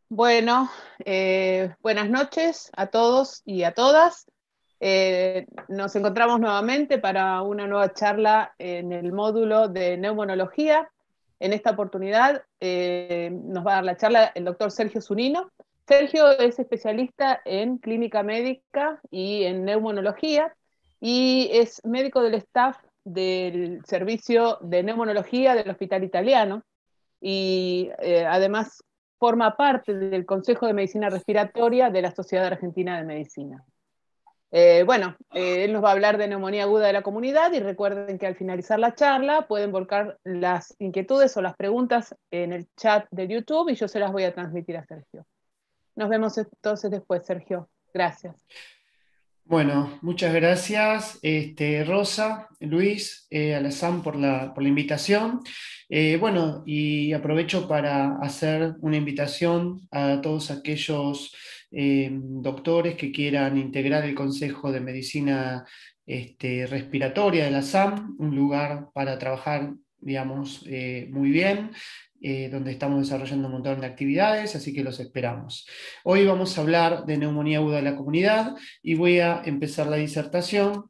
Bueno, buenas noches a todos y a todas. Nos encontramos nuevamente para una nueva charla en el módulo de neumonología. En esta oportunidad nos va a dar la charla el doctor Sergio Zunino. Sergio es especialista en clínica médica y en neumonología y es médico del staff del servicio de neumonología del Hospital Italiano y además forma parte del Consejo de Medicina Respiratoria de la Sociedad Argentina de Medicina. Él nos va a hablar de neumonía aguda de la comunidad y recuerden que al finalizar la charla pueden volcar las inquietudes o las preguntas en el chat de YouTube y yo se las voy a transmitir a Sergio. Nos vemos entonces después, Sergio. Gracias. Bueno, muchas gracias, Rosa, Luis, Alazán por la invitación. Bueno, y aprovecho para hacer una invitación a todos aquellos doctores que quieran integrar el Consejo de Medicina Respiratoria de la SAM, un lugar para trabajar, digamos, muy bien, donde estamos desarrollando un montón de actividades, así que los esperamos. Hoy vamos a hablar de neumonía aguda de la comunidad y voy a empezar la disertación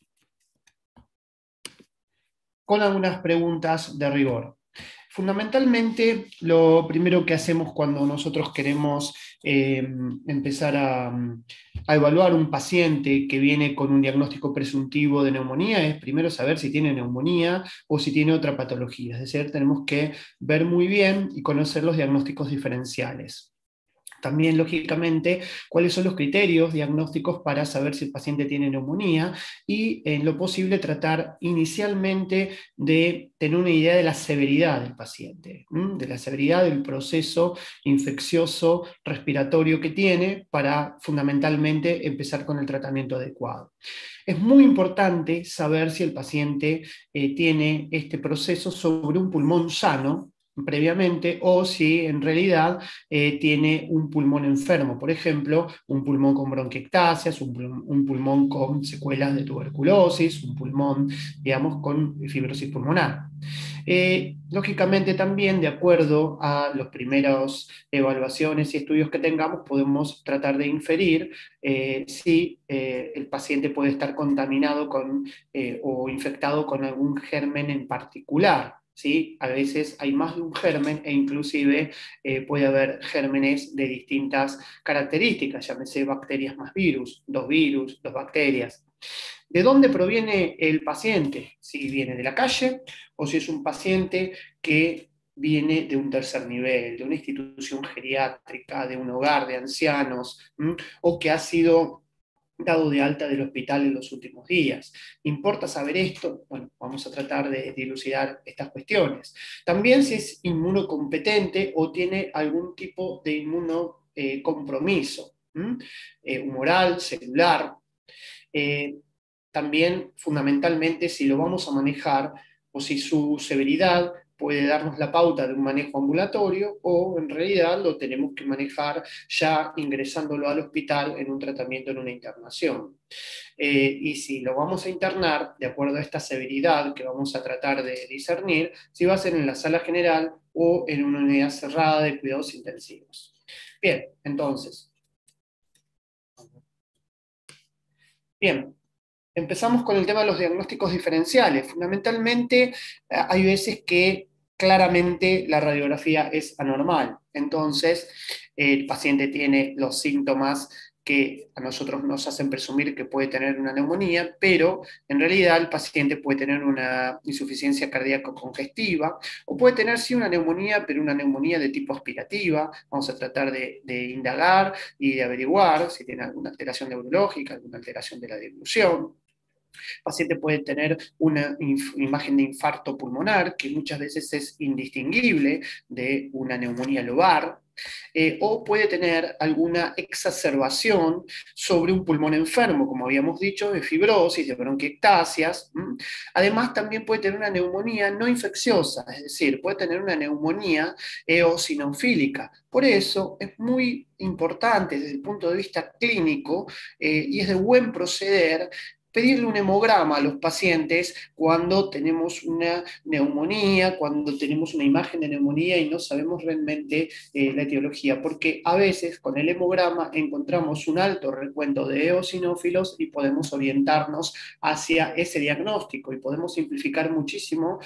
con algunas preguntas de rigor. Fundamentalmente, lo primero que hacemos cuando nosotros queremos empezar a evaluar un paciente que viene con un diagnóstico presuntivo de neumonía es primero saber si tiene neumonía o si tiene otra patología. Es decir, tenemos que ver muy bien y conocer los diagnósticos diferenciales. También, lógicamente, cuáles son los criterios diagnósticos para saber si el paciente tiene neumonía y, en lo posible, tratar inicialmente de tener una idea de la severidad del paciente, de la severidad del proceso infeccioso respiratorio que tiene para, fundamentalmente, empezar con el tratamiento adecuado. Es muy importante saber si el paciente tiene este proceso sobre un pulmón sano previamente o si en realidad tiene un pulmón enfermo, por ejemplo, un pulmón con bronquiectasias, un pulmón con secuelas de tuberculosis, un pulmón, digamos, con fibrosis pulmonar. Lógicamente también, de acuerdo a las primeras evaluaciones y estudios que tengamos, podemos tratar de inferir si el paciente puede estar contaminado o infectado con algún germen en particular. ¿Sí? A veces hay más de un germen e inclusive puede haber gérmenes de distintas características, llámese bacterias más virus, dos bacterias. ¿De dónde proviene el paciente? Si viene de la calle o si es un paciente que viene de un tercer nivel, de una institución geriátrica, de un hogar de ancianos, o que ha sido dado de alta del hospital en los últimos días. ¿Importa saber esto? Bueno, vamos a tratar de dilucidar estas cuestiones. También si es inmunocompetente o tiene algún tipo de inmunocompromiso, humoral, celular. Eh, También, fundamentalmente, si lo vamos a manejar o si su severidad puede darnos la pauta de un manejo ambulatorio o en realidad lo tenemos que manejar ya ingresándolo al hospital en un tratamiento, en una internación. Y si lo vamos a internar, de acuerdo a esta severidad que vamos a tratar de discernir, si va a ser en la sala general o en una unidad cerrada de cuidados intensivos. Bien, entonces. Bien, empezamos con el tema de los diagnósticos diferenciales. Fundamentalmente, hay veces que claramente la radiografía es anormal. Entonces, el paciente tiene los síntomas que a nosotros nos hacen presumir que puede tener una neumonía, pero en realidad el paciente puede tener una insuficiencia cardíaca congestiva o puede tener sí una neumonía, pero una neumonía de tipo aspirativa. Vamos a tratar de indagar y de averiguar si tiene alguna alteración neurológica, alguna alteración de la dilución. El paciente puede tener una imagen de infarto pulmonar, que muchas veces es indistinguible de una neumonía lobar, o puede tener alguna exacerbación sobre un pulmón enfermo, como habíamos dicho, de fibrosis, de bronquiectasias. Además, también puede tener una neumonía no infecciosa, es decir, puede tener una neumonía eosinofílica. Por eso es muy importante desde el punto de vista clínico y es de buen proceder pedirle un hemograma a los pacientes cuando tenemos una neumonía, cuando tenemos una imagen de neumonía y no sabemos realmente la etiología, porque a veces con el hemograma encontramos un alto recuento de eosinófilos y podemos orientarnos hacia ese diagnóstico y podemos simplificar muchísimo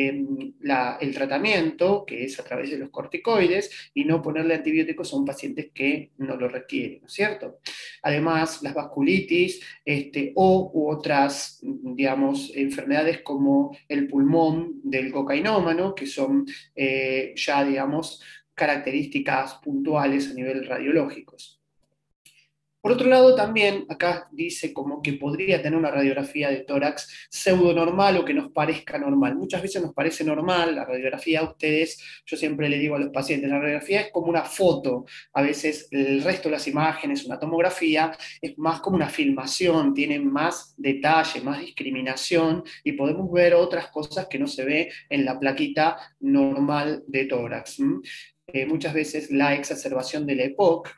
el tratamiento, que es a través de los corticoides, y no ponerle antibióticos a un paciente que no lo requiere, ¿no es cierto? Además, las vasculitis u otras, digamos, enfermedades como el pulmón del cocainómano, que son ya, digamos, características puntuales a nivel radiológicos. Por otro lado, también acá dice como que podría tener una radiografía de tórax pseudo normal o que nos parezca normal. Muchas veces nos parece normal la radiografía a ustedes, yo siempre le digo a los pacientes, la radiografía es como una foto, a veces el resto de las imágenes, una tomografía, es más como una filmación, tiene más detalle, más discriminación y podemos ver otras cosas que no se ve en la plaquita normal de tórax. Muchas veces la exacerbación de la EPOC,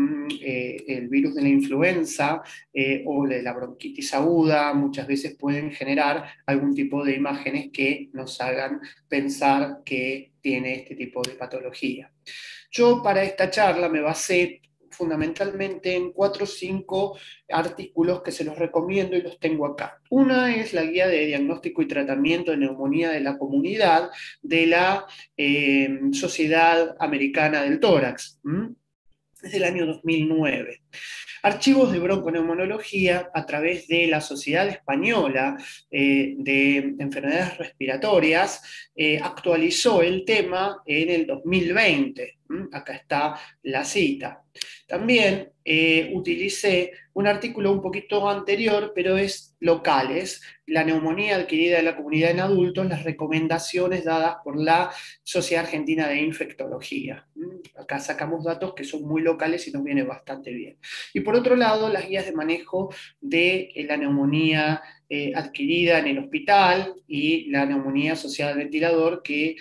el virus de la influenza o de la bronquitis aguda, muchas veces pueden generar algún tipo de imágenes que nos hagan pensar que tiene este tipo de patología. Yo para esta charla me basé fundamentalmente en 4 o 5 artículos que se los recomiendo y los tengo acá. Una es la guía de diagnóstico y tratamiento de neumonía de la comunidad de la Sociedad Americana del Tórax. Es del año 2009. Archivos de bronconeumonología a través de la Sociedad Española de Enfermedades Respiratorias actualizó el tema en el 2020. Acá está la cita. También utilicé un artículo un poquito anterior, pero es local, es la neumonía adquirida de la comunidad en adultos, las recomendaciones dadas por la Sociedad Argentina de Infectología. Acá sacamos datos que son muy locales y nos viene bastante bien. Y por otro lado, las guías de manejo de la neumonía adquirida en el hospital y la neumonía asociada al ventilador, que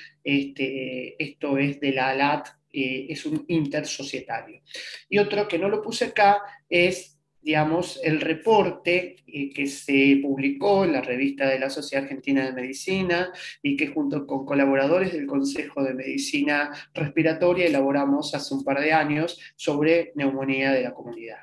esto es de la ALAT, es un intersocietario. Y otro que no lo puse acá es, digamos, el reporte que se publicó en la revista de la Sociedad Argentina de Medicina y que junto con colaboradores del Consejo de Medicina Respiratoria elaboramos hace un par de años sobre neumonía de la comunidad.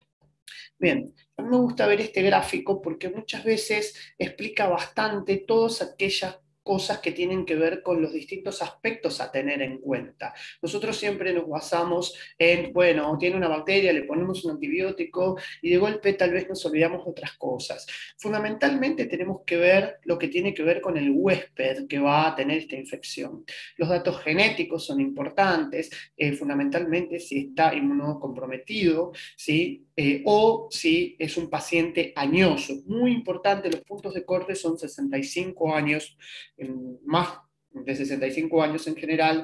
Bien, a mí me gusta ver este gráfico porque muchas veces explica bastante todas aquellas cosas que tienen que ver con los distintos aspectos a tener en cuenta. Nosotros siempre nos basamos en, bueno, tiene una bacteria, le ponemos un antibiótico y de golpe tal vez nos olvidamos de otras cosas. Fundamentalmente tenemos que ver lo que tiene que ver con el huésped que va a tener esta infección. Los datos genéticos son importantes, fundamentalmente si está inmunocomprometido, ¿sí? O si es un paciente añoso. Muy importante, los puntos de corte son 65 años, más de 65 años en general,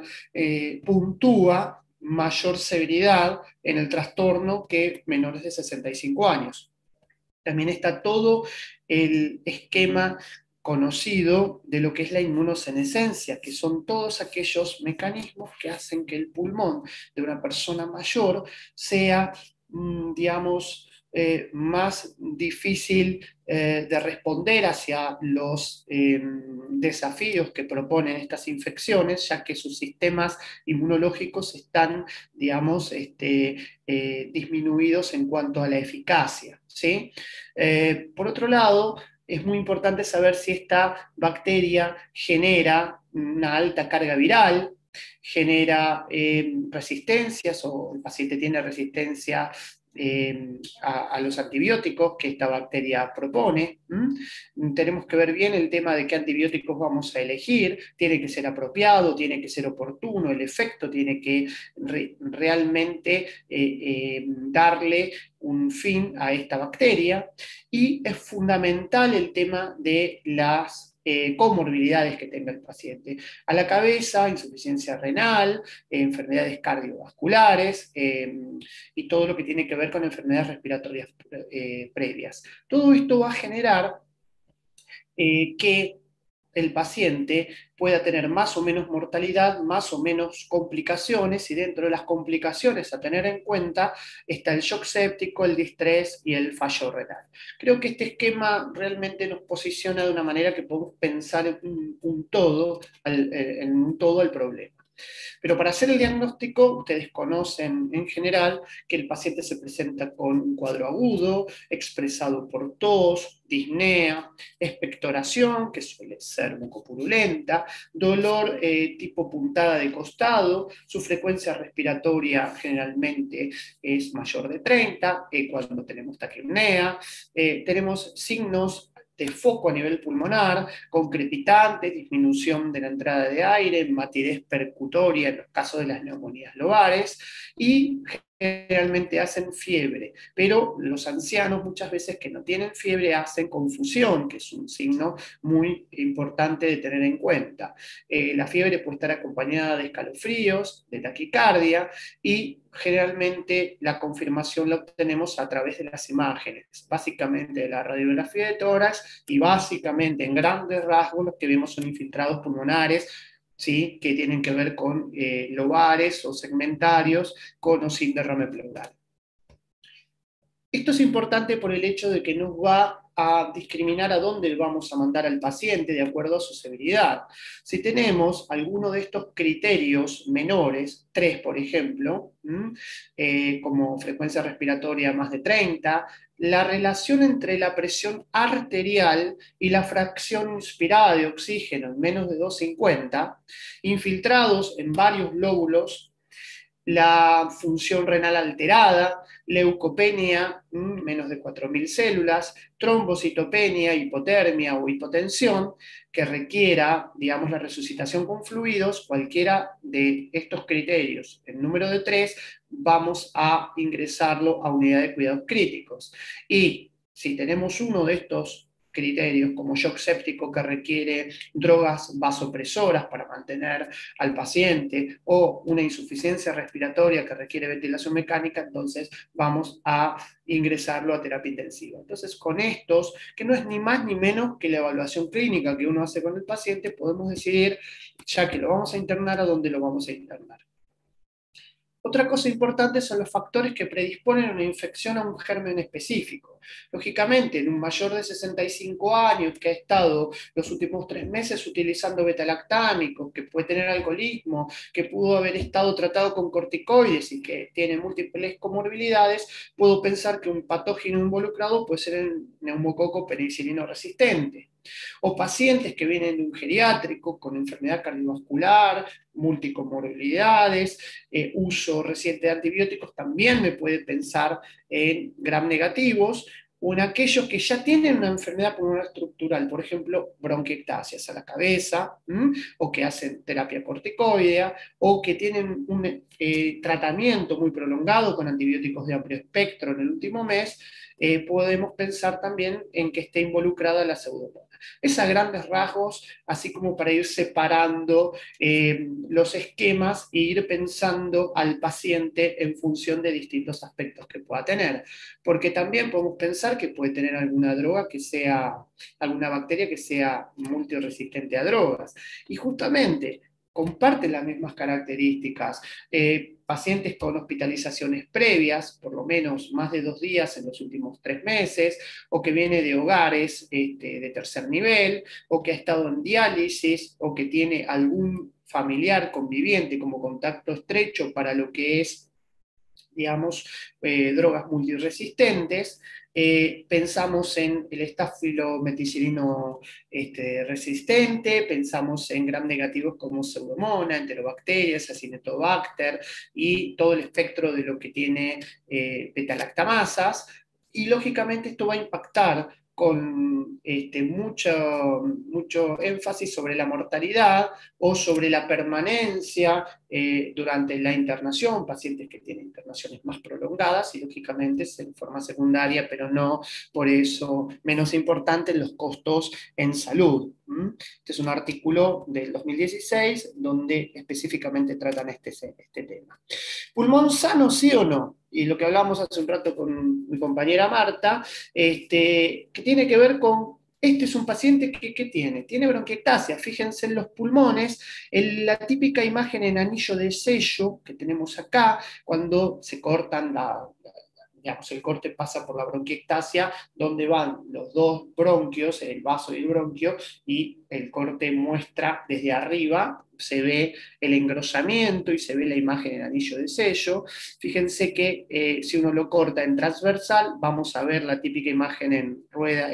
puntúa mayor severidad en el trastorno que menores de 65 años. También está todo el esquema conocido de lo que es la inmunosenescencia, que son todos aquellos mecanismos que hacen que el pulmón de una persona mayor sea, digamos, más difícil de responder hacia los desafíos que proponen estas infecciones, ya que sus sistemas inmunológicos están, digamos, disminuidos en cuanto a la eficacia, ¿sí? Por otro lado, es muy importante saber si esta bacteria genera una alta carga viral, genera resistencias o el paciente tiene resistencia a los antibióticos que esta bacteria propone. Tenemos que ver bien el tema de qué antibióticos vamos a elegir, tiene que ser apropiado, tiene que ser oportuno, el efecto tiene que realmente darle un fin a esta bacteria, y es fundamental el tema de las comorbilidades que tenga el paciente. A la cabeza, insuficiencia renal, enfermedades cardiovasculares y todo lo que tiene que ver con enfermedades respiratorias previas. Todo esto va a generar que el paciente pueda tener más o menos mortalidad, más o menos complicaciones, y dentro de las complicaciones a tener en cuenta está el shock séptico, el distrés y el fallo renal. Creo que este esquema realmente nos posiciona de una manera que podemos pensar en un todo al problema. Pero para hacer el diagnóstico, ustedes conocen en general que el paciente se presenta con un cuadro agudo, expresado por tos, disnea, expectoración, que suele ser mucopurulenta, dolor tipo puntada de costado, su frecuencia respiratoria generalmente es mayor de 30, cuando tenemos taquipnea, tenemos signos de foco a nivel pulmonar, con crepitantes, disminución de la entrada de aire, matidez percutoria en los casos de las neumonías lobares, y generalmente hacen fiebre, pero los ancianos muchas veces que no tienen fiebre hacen confusión, que es un signo muy importante de tener en cuenta. La fiebre puede estar acompañada de escalofríos, de taquicardia, y generalmente la confirmación la obtenemos a través de las imágenes, básicamente de la radiografía de tórax, y básicamente en grandes rasgos lo que vemos son infiltrados pulmonares, ¿sí?, que tienen que ver con lobares o segmentarios con o sin derrame pleural. Esto es importante por el hecho de que nos va a discriminar a dónde vamos a mandar al paciente de acuerdo a su severidad. Si tenemos alguno de estos criterios menores, 3 por ejemplo, como frecuencia respiratoria más de 30, la relación entre la presión arterial y la fracción inspirada de oxígeno en menos de 2,50, infiltrados en varios lóbulos, la función renal alterada, leucopenia, menos de 4.000 células, trombocitopenia, hipotermia o hipotensión, que requiera, digamos, la resucitación con fluidos, cualquiera de estos criterios, el número de 3, vamos a ingresarlo a unidad de cuidados críticos. Y si tenemos uno de estos criterios, como shock séptico que requiere drogas vasopresoras para mantener al paciente, o una insuficiencia respiratoria que requiere ventilación mecánica, entonces vamos a ingresarlo a terapia intensiva. Entonces, con estos, que no es ni más ni menos que la evaluación clínica que uno hace con el paciente, podemos decidir, ya que lo vamos a internar, a dónde lo vamos a internar. Otra cosa importante son los factores que predisponen a una infección a un germen específico. Lógicamente, en un mayor de 65 años que ha estado los últimos 3 meses utilizando betalactámicos, que puede tener alcoholismo, que pudo haber estado tratado con corticoides y que tiene múltiples comorbilidades, puedo pensar que un patógeno involucrado puede ser el neumococo penicilino resistente. O pacientes que vienen de un geriátrico con enfermedad cardiovascular, multicomorbilidades, uso reciente de antibióticos, también me puede pensar en gram negativos, o en aquellos que ya tienen una enfermedad pulmonar estructural, por ejemplo, bronquiectasias a la cabeza, o que hacen terapia corticoidea, o que tienen un tratamiento muy prolongado con antibióticos de amplio espectro en el último mes, podemos pensar también en que esté involucrada la pseudomonas. Es a grandes rasgos, así como para ir separando los esquemas e ir pensando al paciente en función de distintos aspectos que pueda tener. Porque también podemos pensar que puede tener alguna droga que sea, alguna bacteria que sea multiresistente a drogas. Y justamente comparten las mismas características. Pacientes con hospitalizaciones previas, por lo menos más de 2 días en los últimos 3 meses, o que viene de hogares de tercer nivel, o que ha estado en diálisis, o que tiene algún familiar conviviente como contacto estrecho para lo que es, digamos, drogas multiresistentes. Pensamos en el estafilometicilino resistente, pensamos en gram negativos como pseudomonas, enterobacterias, acinetobacter, y todo el espectro de lo que tiene betalactamasas, y lógicamente esto va a impactar con mucho énfasis sobre la mortalidad o sobre la permanencia durante la internación, pacientes que tienen internaciones más prolongadas, y lógicamente en forma secundaria, pero no por eso menos importante, los costos en salud. Este es un artículo del 2016 donde específicamente tratan este tema. ¿Pulmón sano, sí o no? Y lo que hablamos hace un rato con mi compañera Marta, que tiene que ver con Este es un paciente que, ¿qué tiene? Tiene bronquiectasia, fíjense en los pulmones, la típica imagen en anillo de sello que tenemos acá, cuando se cortan digamos, el corte pasa por la bronquiectasia, donde van los dos bronquios, el vaso y el bronquio, y el corte muestra desde arriba, se ve el engrosamiento y se ve la imagen en anillo de sello. Fíjense que si uno lo corta en transversal, vamos a ver la típica imagen en rueda,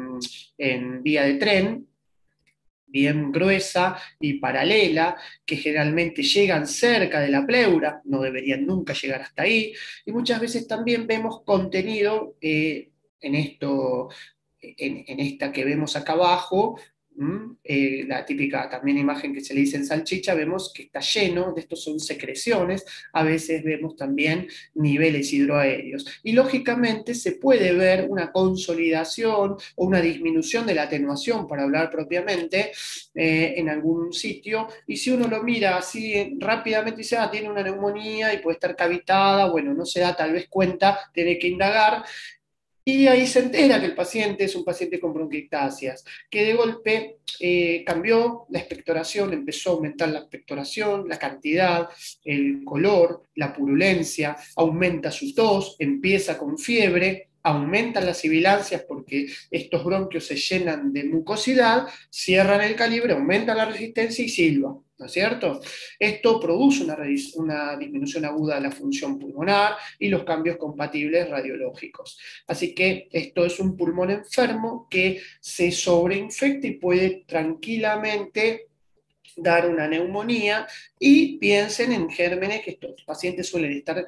en vía de tren, bien gruesa y paralela, que generalmente llegan cerca de la pleura, no deberían nunca llegar hasta ahí, y muchas veces también vemos contenido en esto, en esta que vemos acá abajo, la típica también imagen que se le dice en salchicha, vemos que está lleno, de estos son secreciones, a veces vemos también niveles hidroaéreos. Y lógicamente se puede ver una consolidación o una disminución de la atenuación, para hablar propiamente, en algún sitio, y si uno lo mira así rápidamente, dice, tiene una neumonía y puede estar cavitada, bueno, no se da tal vez cuenta, tiene que indagar, y ahí se entera que el paciente es un paciente con bronquiectasias, que de golpe cambió la expectoración, empezó a aumentar la expectoración, la cantidad, el color, la purulencia, aumenta su tos, empieza con fiebre, aumentan las sibilancias porque estos bronquios se llenan de mucosidad, cierran el calibre, aumentan la resistencia y silba, ¿no es cierto? Esto produce una disminución aguda de la función pulmonar y los cambios compatibles radiológicos. Así que esto es un pulmón enfermo que se sobreinfecta y puede tranquilamente dar una neumonía, y piensen en gérmenes que estos pacientes suelen estar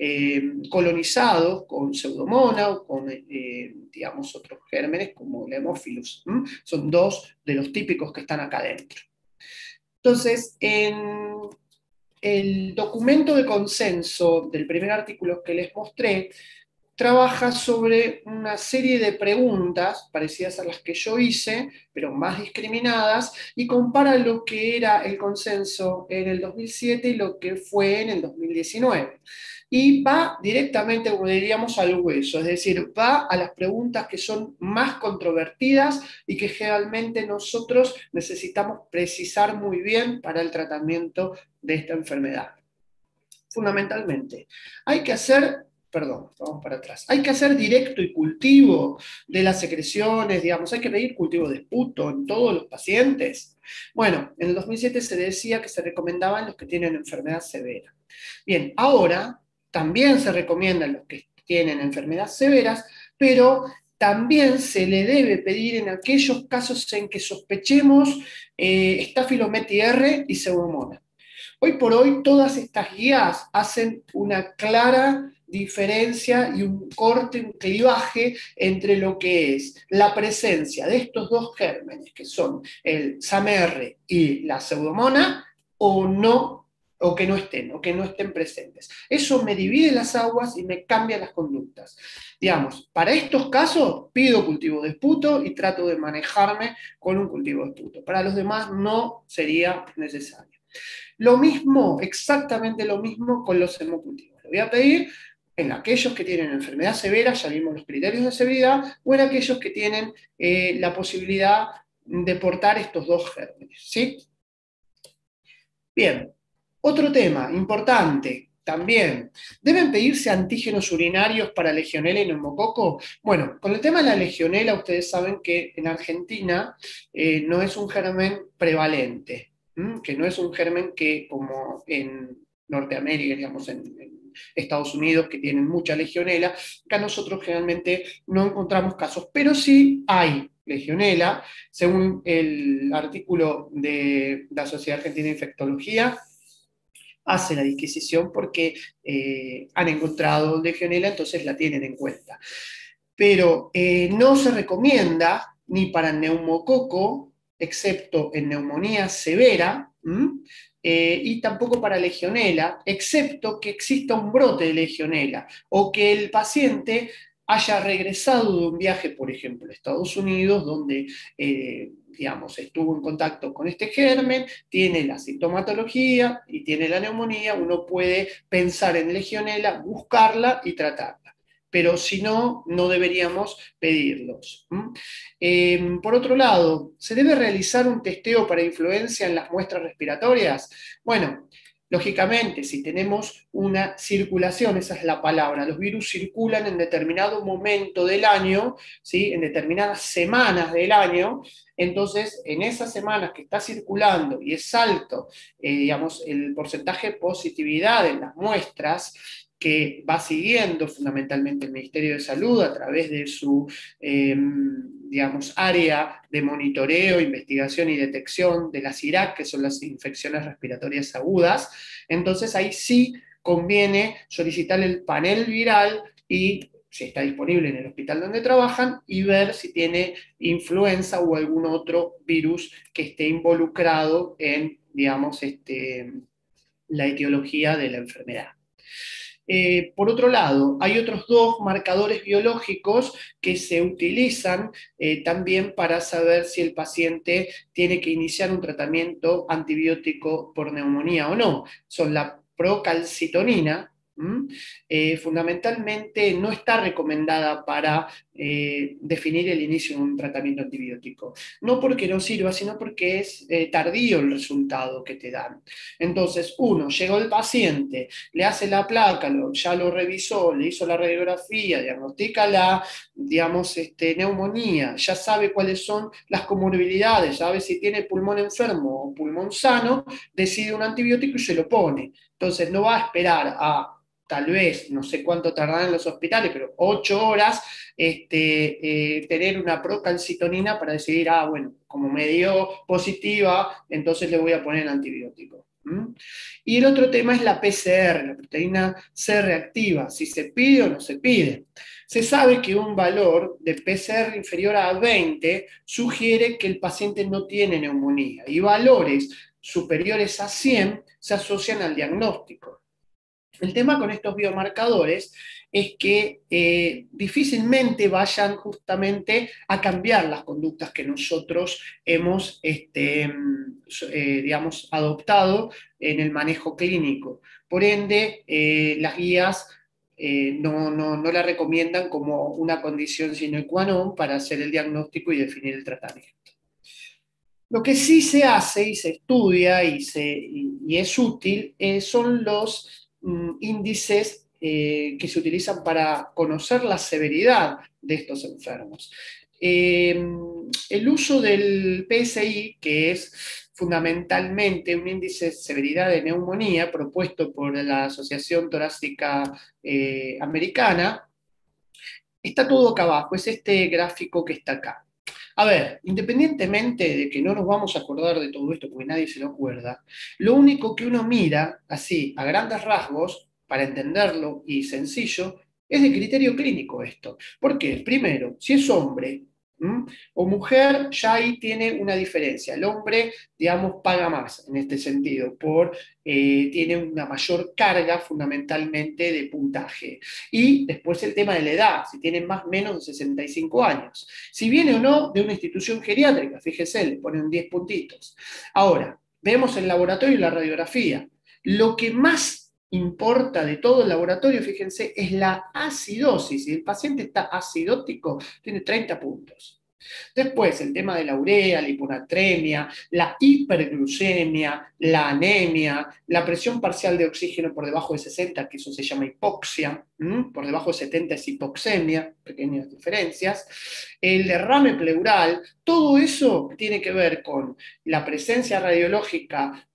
colonizados con pseudomonas o con, digamos, otros gérmenes como el Haemophilus. Son dos de los típicos que están acá adentro. Entonces, en el documento de consenso del primer artículo que les mostré, trabaja sobre una serie de preguntas parecidas a las que yo hice, pero más discriminadas, y compara lo que era el consenso en el 2007 y lo que fue en el 2019. Y va directamente, como diríamos, al hueso, es decir, va a las preguntas que son más controvertidas y que generalmente nosotros necesitamos precisar muy bien para el tratamiento de esta enfermedad. Fundamentalmente, hay que hacer, perdón, vamos para atrás, hay que hacer directo y cultivo de las secreciones, digamos, hay que pedir cultivo de esputo en todos los pacientes. Bueno, en el 2007 se decía que se recomendaba en los que tienen enfermedad severa. Bien, ahora también se recomienda en los que tienen enfermedades severas, pero también se le debe pedir en aquellos casos en que sospechemos Staphylometis R y Pseudomonas. Hoy por hoy todas estas guías hacen una clara diferencia y un corte, un clivaje entre lo que es la presencia de estos dos gérmenes, que son el SAMR y la pseudomona, o no, o que no estén presentes. Eso me divide las aguas y me cambia las conductas. Digamos, para estos casos pido cultivo de esputo y trato de manejarme con un cultivo de esputo. Para los demás no sería necesario. Lo mismo, exactamente lo mismo con los hemocultivos. Le voy a pedir en aquellos que tienen enfermedad severa, ya vimos los criterios de severidad, o en aquellos que tienen la posibilidad de portar estos dos gérmenes. ¿Sí? Bien, otro tema importante también. ¿Deben pedirse antígenos urinarios para legionela y neumococo? Bueno, con el tema de la legionela, ustedes saben que en Argentina no es un germen prevalente, que no es un germen que, como en Norteamérica, digamos, en Estados Unidos, que tienen mucha legionela, acá nosotros generalmente no encontramos casos, pero sí hay legionela, según el artículo de la Sociedad Argentina de Infectología, hace la disquisición porque han encontrado legionela, entonces la tienen en cuenta. Pero no se recomienda ni para neumococo, excepto en neumonía severa, y tampoco para legionela, excepto que exista un brote de legionela o que el paciente haya regresado de un viaje, por ejemplo, a Estados Unidos, donde digamos, estuvo en contacto con este germen, tiene la sintomatología y tiene la neumonía, uno puede pensar en legionela, buscarla y tratarla. pero si no, no deberíamos pedirlos. Por otro lado, ¿se debe realizar un testeo para influencia en las muestras respiratorias? Bueno, lógicamente, si tenemos una circulación, esa es la palabra, los virus circulan en determinado momento del año, ¿sí? En determinadas semanas del año, entonces en esas semanas que está circulando y es alto, digamos, el porcentaje de positividad en las muestras, que va siguiendo fundamentalmente el Ministerio de Salud a través de su, digamos, área de monitoreo, investigación y detección de las IRAC, que son las infecciones respiratorias agudas. Entonces ahí sí conviene solicitar el panel viral y si está disponible en el hospital donde trabajan, y ver si tiene influenza o algún otro virus que esté involucrado en, digamos, la etiología de la enfermedad. Por otro lado, hay otros dos marcadores biológicos que se utilizan también para saber si el paciente tiene que iniciar un tratamiento antibiótico por neumonía o no. Son la procalcitonina. Fundamentalmente no está recomendada para definir el inicio de un tratamiento antibiótico. No porque no sirva, sino porque es tardío el resultado que te dan. Entonces, uno, llegó el paciente, le hace la placa, ya lo revisó, le hizo la radiografía, diagnostica la, digamos, neumonía, ya sabe cuáles son las comorbilidades, sabe si tiene pulmón enfermo o pulmón sano, decide un antibiótico y se lo pone. Entonces no va a esperar a tal vez, no sé cuánto tardarán en los hospitales, pero 8 horas, tener una procalcitonina para decidir, bueno, como me dio positiva, entonces le voy a poner el antibiótico. Y el otro tema es la PCR, la proteína C reactiva, si se pide o no se pide. Se sabe que un valor de PCR inferior a 20 sugiere que el paciente no tiene neumonía, y valores superiores a 100 se asocian al diagnóstico. El tema con estos biomarcadores es que difícilmente vayan justamente a cambiar las conductas que nosotros hemos, digamos, adoptado en el manejo clínico. Por ende, las guías no la recomiendan como una condición sine qua non para hacer el diagnóstico y definir el tratamiento. Lo que sí se hace y se estudia y es útil son los índices que se utilizan para conocer la severidad de estos enfermos. El uso del PSI, que es fundamentalmente un índice de severidad de neumonía propuesto por la Asociación Torácica Americana, está todo acá abajo, es este gráfico que está acá. A ver, independientemente de que no nos vamos a acordar de todo esto porque nadie se lo acuerda, lo único que uno mira, así, a grandes rasgos, para entenderlo y sencillo, es de criterio clínico esto. ¿Por qué? Primero, si es hombre, o mujer, ya ahí tiene una diferencia. El hombre, digamos, paga más en este sentido, tiene una mayor carga fundamentalmente de puntaje. Y después el tema de la edad, si tienen más o menos de 65 años. Si viene o no de una institución geriátrica, fíjese, le ponen 10 puntitos. Ahora, vemos el laboratorio y la radiografía. Lo que más importa de todo el laboratorio, fíjense, es la acidosis. Si el paciente está acidótico, tiene 30 puntos. Después, el tema de la urea, la hiponatremia, la hiperglucemia, la anemia, la presión parcial de oxígeno por debajo de 60, que eso se llama hipoxia, por debajo de 70 es hipoxemia, pequeñas diferencias, el derrame pleural, todo eso tiene que ver con la presencia radiológica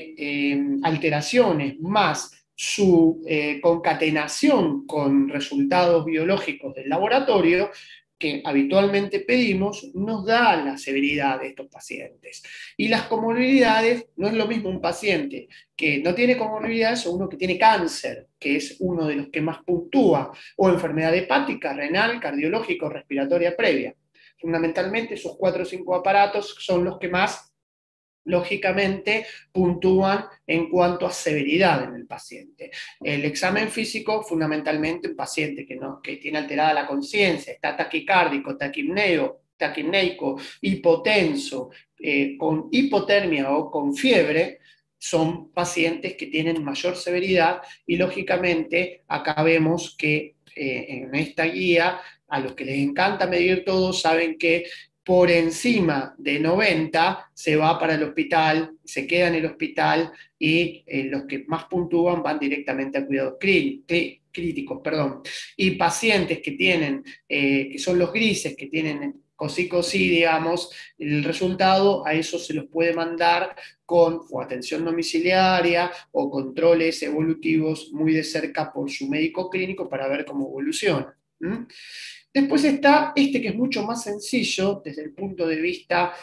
de alteraciones más su concatenación con resultados biológicos del laboratorio, que habitualmente pedimos, nos da la severidad de estos pacientes. Y las comorbilidades, no es lo mismo un paciente que no tiene comorbilidades o uno que tiene cáncer, que es uno de los que más puntúa, o enfermedad hepática, renal, cardiológica o respiratoria previa. Fundamentalmente esos 4 o 5 aparatos son los que más lógicamente puntúan en cuanto a severidad en el paciente. El examen físico, fundamentalmente, un paciente que tiene alterada la conciencia, está taquicárdico, taquipneico, hipotenso, con hipotermia o con fiebre, son pacientes que tienen mayor severidad y lógicamente acá vemos que en esta guía, a los que les encanta medir todo, saben que por encima de 90 se va para el hospital, se queda en el hospital y los que más puntúan van directamente a cuidados críticos, perdón. Y pacientes que tienen, que son los grises, que tienen cosí, digamos, el resultado a eso se los puede mandar con o atención domiciliaria o controles evolutivos muy de cerca por su médico clínico para ver cómo evoluciona. Después está este que es mucho más sencillo desde el punto de vista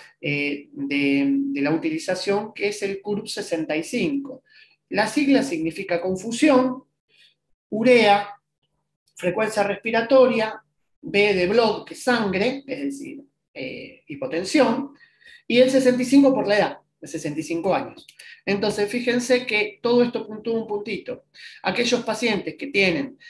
de la utilización, que es el CURB 65. La sigla significa confusión, urea, frecuencia respiratoria, B de blood, que es sangre, es decir, hipotensión, y el 65 por la edad, de 65 años. Entonces, fíjense que todo esto puntúa un puntito. Aquellos pacientes que tienen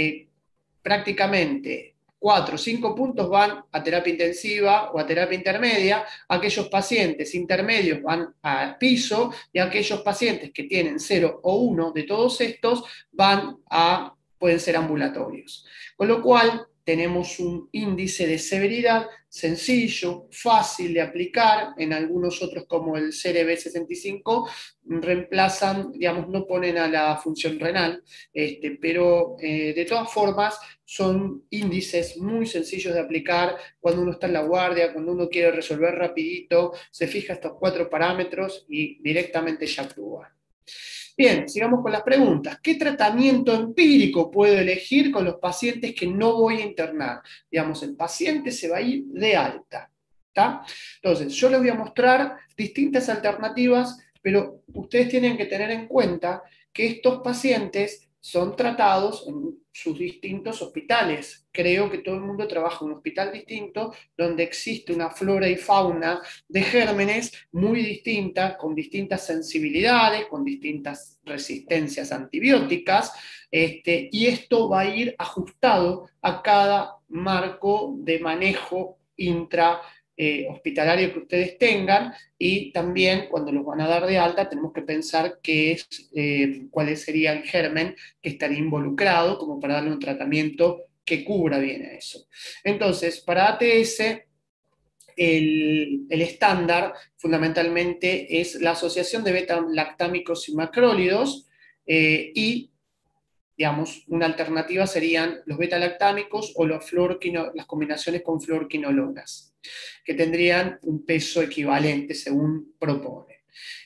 prácticamente 4 o 5 puntos van a terapia intensiva o a terapia intermedia, aquellos pacientes intermedios van a piso y aquellos pacientes que tienen 0 o 1 de todos estos pueden ser ambulatorios. Con lo cual tenemos un índice de severidad sencillo, fácil de aplicar. En algunos otros, como el CRB65, reemplazan, digamos, no ponen a la función renal, pero de todas formas son índices muy sencillos de aplicar cuando uno está en la guardia, cuando uno quiere resolver rapidito, se fija estos 4 parámetros y directamente ya actúa. Bien, sigamos con las preguntas. ¿Qué tratamiento empírico puedo elegir con los pacientes que no voy a internar? Digamos, el paciente se va a ir de alta. ¿Tá? Entonces, yo les voy a mostrar distintas alternativas, pero ustedes tienen que tener en cuenta que estos pacientes son tratados en sus distintos hospitales. Creo que todo el mundo trabaja en un hospital distinto, donde existe una flora y fauna de gérmenes muy distinta, con distintas sensibilidades, con distintas resistencias antibióticas, y esto va a ir ajustado a cada marco de manejo hospitalario que ustedes tengan, y también cuando los van a dar de alta tenemos que pensar cuál sería el germen que estaría involucrado como para darle un tratamiento que cubra bien eso. Entonces, para ATS, el estándar fundamentalmente es la asociación de beta-lactámicos y macrólidos, y digamos, una alternativa serían los beta-lactámicos o las combinaciones con fluorquinolonas, que tendrían un peso equivalente según propone.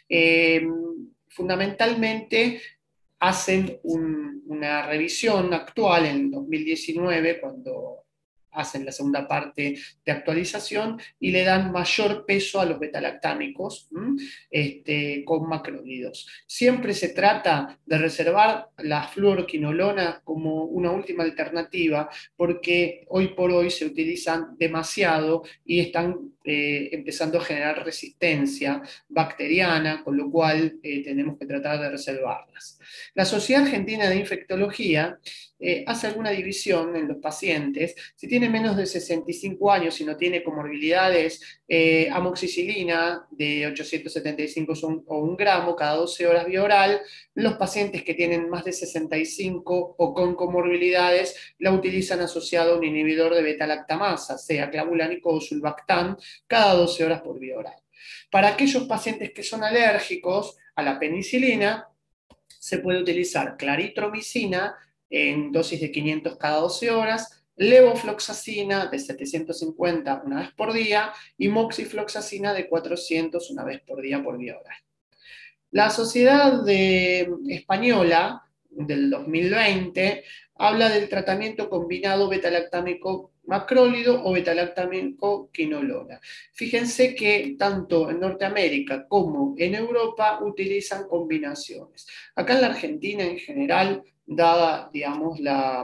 Fundamentalmente hacen una revisión actual en 2019, cuando hacen la segunda parte de actualización y le dan mayor peso a los betalactámicos con macrólidos. Siempre se trata de reservar la fluoroquinolona como una última alternativa, porque hoy por hoy se utilizan demasiado y están empezando a generar resistencia bacteriana, con lo cual tenemos que tratar de reservarlas. La Sociedad Argentina de Infectología hace alguna división en los pacientes. Si tiene menos de 65 años y no tiene comorbilidades, amoxicilina de 875 o 1 gramo cada 12 horas vía oral. Los pacientes que tienen más de 65 o con comorbilidades la utilizan asociado a un inhibidor de beta-lactamasa, sea clavulánico o sulbactam, cada 12 horas por vía oral. Para aquellos pacientes que son alérgicos a la penicilina, se puede utilizar claritromicina en dosis de 500 cada 12 horas, levofloxacina de 750 una vez por día y moxifloxacina de 400 una vez por día por vía oral. La Sociedad Española del 2020 habla del tratamiento combinado beta-lactámico macrólido o beta-lactámico quinolona. Fíjense que tanto en Norteamérica como en Europa utilizan combinaciones. Acá en la Argentina en general, dada, digamos,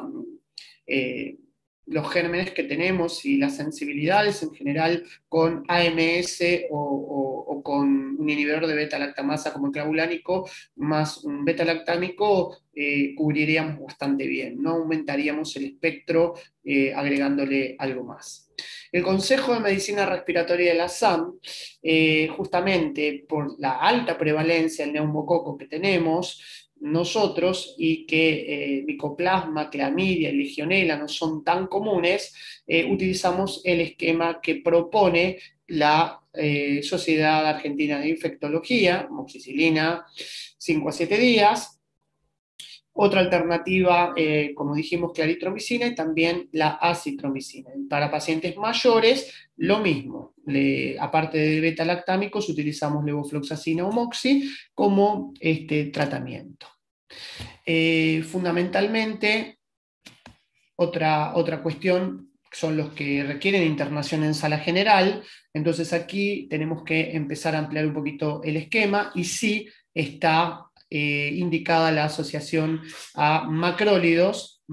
los gérmenes que tenemos y las sensibilidades en general con AMS o con un inhibidor de beta-lactamasa como el clavulánico, más un beta-lactámico, cubriríamos bastante bien, no aumentaríamos el espectro agregándole algo más. El Consejo de Medicina Respiratoria de la SAM, justamente por la alta prevalencia del neumococo que tenemos, nosotros y que Mycoplasma, Clamidia y Legionela no son tan comunes, utilizamos el esquema que propone la Sociedad Argentina de Infectología, amoxicilina 5 a 7 días. Otra alternativa, como dijimos, claritromicina y también la acitromicina. Para pacientes mayores, lo mismo. Aparte de beta-lactámicos, utilizamos levofloxacina o moxi como tratamiento. Fundamentalmente, otra cuestión son los que requieren internación en sala general. Entonces aquí tenemos que empezar a ampliar un poquito el esquema y sí está indicada la asociación a macrólidos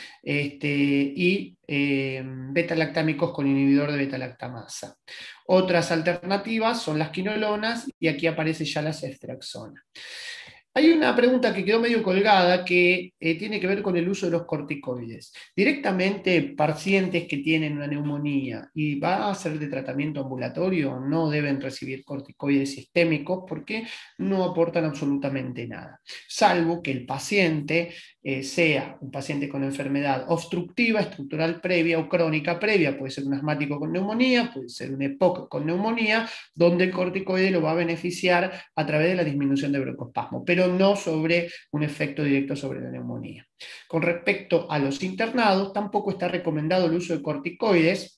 y beta-lactámicos con inhibidor de beta-lactamasa. Otras alternativas son las quinolonas y aquí aparece ya la ceftriaxona. Hay una pregunta que quedó medio colgada que tiene que ver con el uso de los corticoides. Directamente, pacientes que tienen una neumonía y va a ser de tratamiento ambulatorio no deben recibir corticoides sistémicos porque no aportan absolutamente nada, salvo que el paciente sea un paciente con enfermedad obstructiva, estructural previa o crónica previa, puede ser un asmático con neumonía, puede ser un EPOC con neumonía, donde el corticoide lo va a beneficiar a través de la disminución de broncoespasmo, pero no sobre un efecto directo sobre la neumonía. Con respecto a los internados, tampoco está recomendado el uso de corticoides,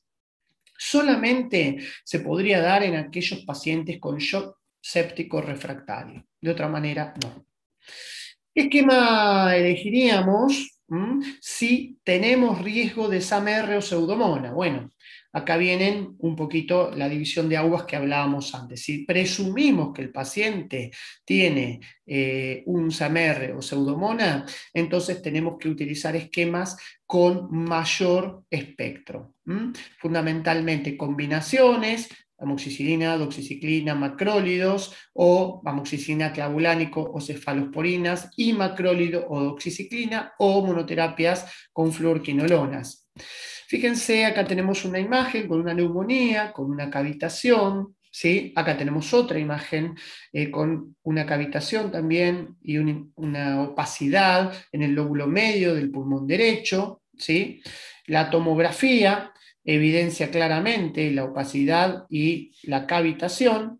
solamente se podría dar en aquellos pacientes con shock séptico refractario, de otra manera no. ¿Qué esquema elegiríamos si tenemos riesgo de SAMR o pseudomonas? Bueno, acá vienen un poquito la división de aguas que hablábamos antes. Si presumimos que el paciente tiene un SAMR o pseudomona, entonces tenemos que utilizar esquemas con mayor espectro. Fundamentalmente combinaciones, amoxicilina, doxiciclina, macrólidos, o amoxicilina clavulánico o cefalosporinas, y macrólido o doxiciclina, o monoterapias con fluorquinolonas. Fíjense, acá tenemos una imagen con una neumonía, con una cavitación, ¿sí? Acá tenemos otra imagen con una cavitación también y una opacidad en el lóbulo medio del pulmón derecho, ¿sí? La tomografía evidencia claramente la opacidad y la cavitación.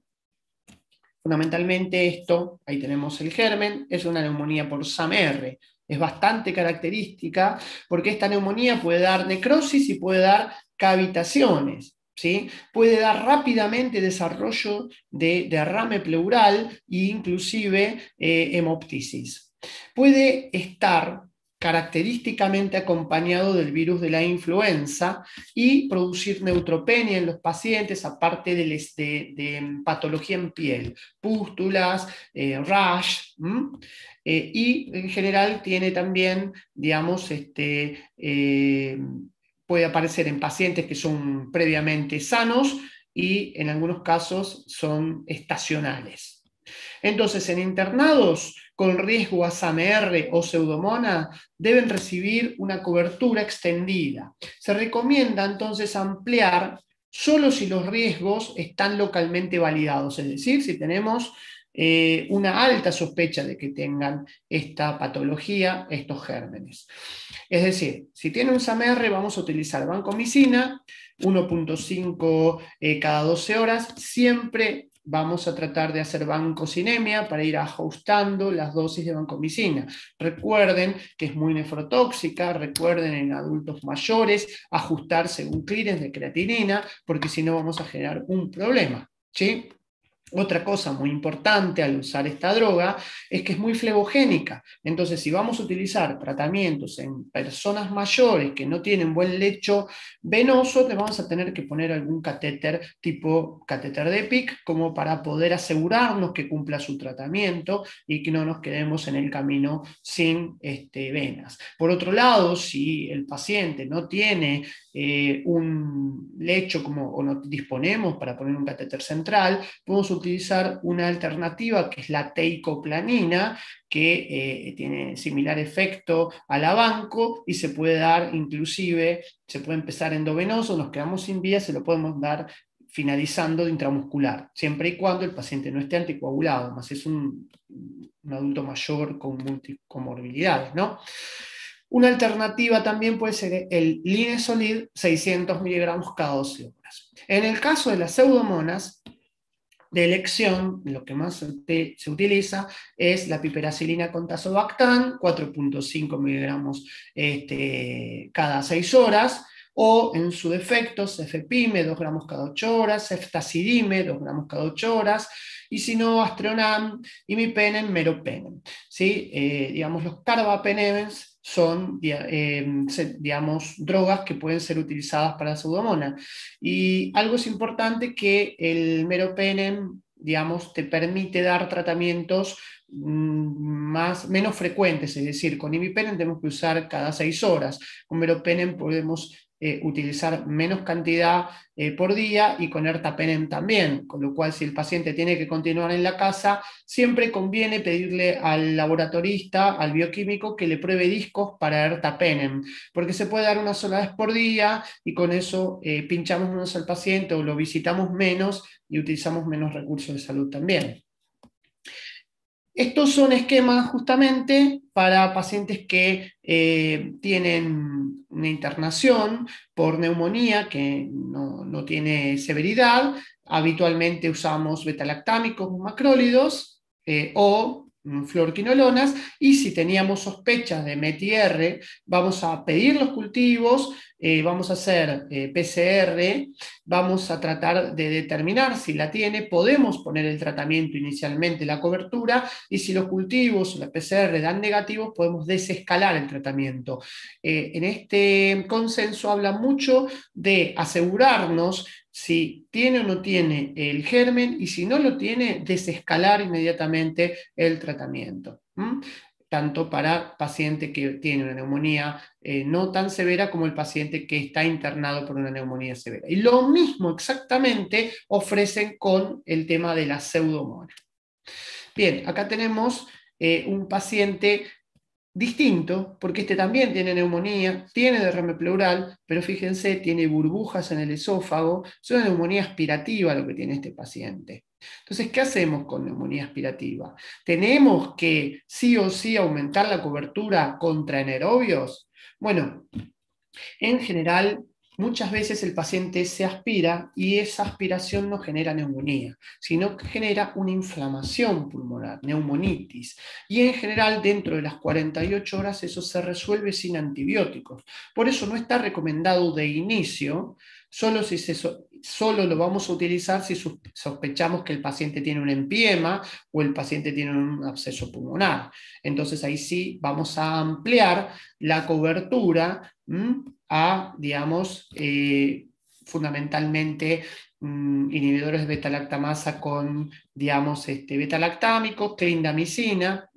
Fundamentalmente esto, ahí tenemos el germen, es una neumonía por SAMR. Es bastante característica porque esta neumonía puede dar necrosis y puede dar cavitaciones, ¿sí? Puede dar rápidamente desarrollo de derrame pleural e inclusive hemoptisis. Puede estar característicamente acompañado del virus de la influenza y producir neutropenia en los pacientes, aparte de patología en piel, pústulas, rash, y en general tiene también, digamos, puede aparecer en pacientes que son previamente sanos y en algunos casos son estacionales. Entonces, en internados con riesgo a SAMR o pseudomona deben recibir una cobertura extendida. Se recomienda entonces ampliar solo si los riesgos están localmente validados, es decir, si tenemos una alta sospecha de que tengan esta patología, estos gérmenes. Es decir, si tiene un SAMR vamos a utilizar vancomicina, 1.5 cada 12 horas, siempre vamos a tratar de hacer vancocinemia para ir ajustando las dosis de vancomicina. Recuerden que es muy nefrotóxica, recuerden en adultos mayores ajustar según clearance de creatinina, porque si no vamos a generar un problema, ¿sí? Otra cosa muy importante al usar esta droga es que es muy flebogénica. Entonces, si vamos a utilizar tratamientos en personas mayores que no tienen buen lecho venoso, le vamos a tener que poner algún catéter tipo catéter de PIC como para poder asegurarnos que cumpla su tratamiento y que no nos quedemos en el camino sin venas. Por otro lado, si el paciente no tiene un lecho o no disponemos para poner un catéter central, podemos utilizar una alternativa que es la teicoplanina, que tiene similar efecto a la vanco y se puede dar inclusive, se puede empezar endovenoso, nos quedamos sin vía, se lo podemos dar finalizando de intramuscular, siempre y cuando el paciente no esté anticoagulado, más es un adulto mayor con multicomorbilidades, ¿no? Una alternativa también puede ser el Linezolid 600 miligramos cada 12 horas. En el caso de las pseudomonas, de elección, lo que más se utiliza es la piperacilina con tazobactam, 4.5 miligramos cada 6 horas, o en su defecto, cefepime, 2 gramos cada 8 horas, ceftazidime, 2 gramos cada 8 horas, y si no, astronam, imipenem, meropenem. ¿Sí? Digamos, los carbapenems son, digamos, drogas que pueden ser utilizadas para la pseudomonas. Y algo es importante que el meropenem, digamos, te permite dar tratamientos menos frecuentes, es decir, con imipenem tenemos que usar cada 6 horas, con meropenem podemos utilizar menos cantidad por día, y con ertapenem también, con lo cual si el paciente tiene que continuar en la casa, siempre conviene pedirle al laboratorista, al bioquímico, que le pruebe discos para ertapenem, porque se puede dar una sola vez por día, y con eso pinchamos menos al paciente o lo visitamos menos y utilizamos menos recursos de salud también. Estos son esquemas justamente para pacientes que tienen una internación por neumonía que no tiene severidad. Habitualmente usamos betalactámicos o macrólidos o fluoroquinolonas, y si teníamos sospechas de METIR, vamos a pedir los cultivos, vamos a hacer PCR, vamos a tratar de determinar si la tiene, podemos poner el tratamiento inicialmente, la cobertura, y si los cultivos o la PCR dan negativos, podemos desescalar el tratamiento. En este consenso habla mucho de asegurarnos si tiene o no tiene el germen, y si no lo tiene, desescalar inmediatamente el tratamiento. Tanto para paciente que tiene una neumonía no tan severa como el paciente que está internado por una neumonía severa. Y lo mismo exactamente ofrecen con el tema de la pseudomonas. Bien, acá tenemos un paciente distinto, porque este también tiene neumonía, tiene derrame pleural, pero fíjense, tiene burbujas en el esófago, es una neumonía aspirativa lo que tiene este paciente. Entonces, ¿qué hacemos con neumonía aspirativa? ¿Tenemos que sí o sí aumentar la cobertura contra anaerobios? Bueno, en general, muchas veces el paciente se aspira y esa aspiración no genera neumonía, sino que genera una inflamación pulmonar, neumonitis. Y en general, dentro de las 48 horas, eso se resuelve sin antibióticos. Por eso no está recomendado de inicio, solo lo vamos a utilizar si sospechamos que el paciente tiene un empiema o el paciente tiene un absceso pulmonar. Entonces ahí sí vamos a ampliar la cobertura a, digamos, fundamentalmente inhibidores de beta-lactamasa con, digamos, beta-lactámicos, clindamicina,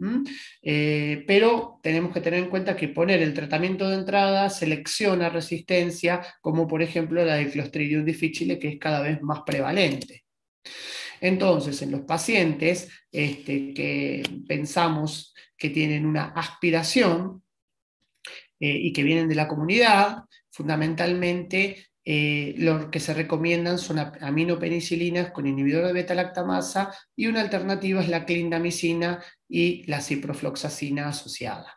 pero tenemos que tener en cuenta que poner el tratamiento de entrada selecciona resistencia, como por ejemplo la del Clostridium difficile, que es cada vez más prevalente. Entonces, en los pacientes que pensamos que tienen una aspiración, y que vienen de la comunidad, fundamentalmente lo que se recomiendan son aminopenicilinas con inhibidor de beta-lactamasa, y una alternativa es la clindamicina y la ciprofloxacina asociada.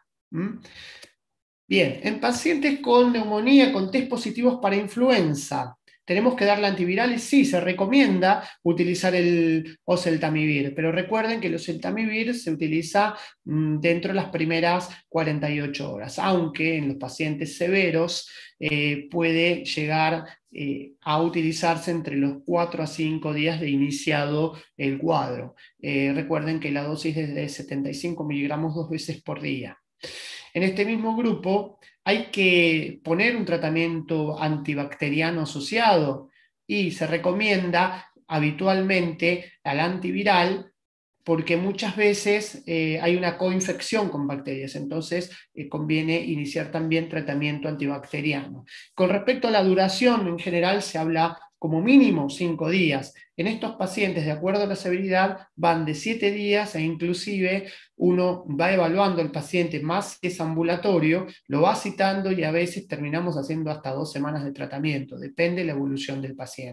Bien, en pacientes con neumonía, con test positivos para influenza, ¿tenemos que darle antivirales? Sí, se recomienda utilizar el oseltamivir, pero recuerden que el oseltamivir se utiliza dentro de las primeras 48 horas, aunque en los pacientes severos puede llegar a utilizarse entre los 4 a 5 días de iniciado el cuadro. Recuerden que la dosis es de 75 miligramos 2 veces por día. En este mismo grupo hay que poner un tratamiento antibacteriano asociado, y se recomienda habitualmente al antiviral, porque muchas veces hay una coinfección con bacterias, entonces conviene iniciar también tratamiento antibacteriano. Con respecto a la duración, en general se habla como mínimo 5 días. En estos pacientes, de acuerdo a la severidad, van de 7 días, e inclusive uno va evaluando al paciente, más si es ambulatorio, lo va citando, y a veces terminamos haciendo hasta 2 semanas de tratamiento, depende de la evolución del paciente.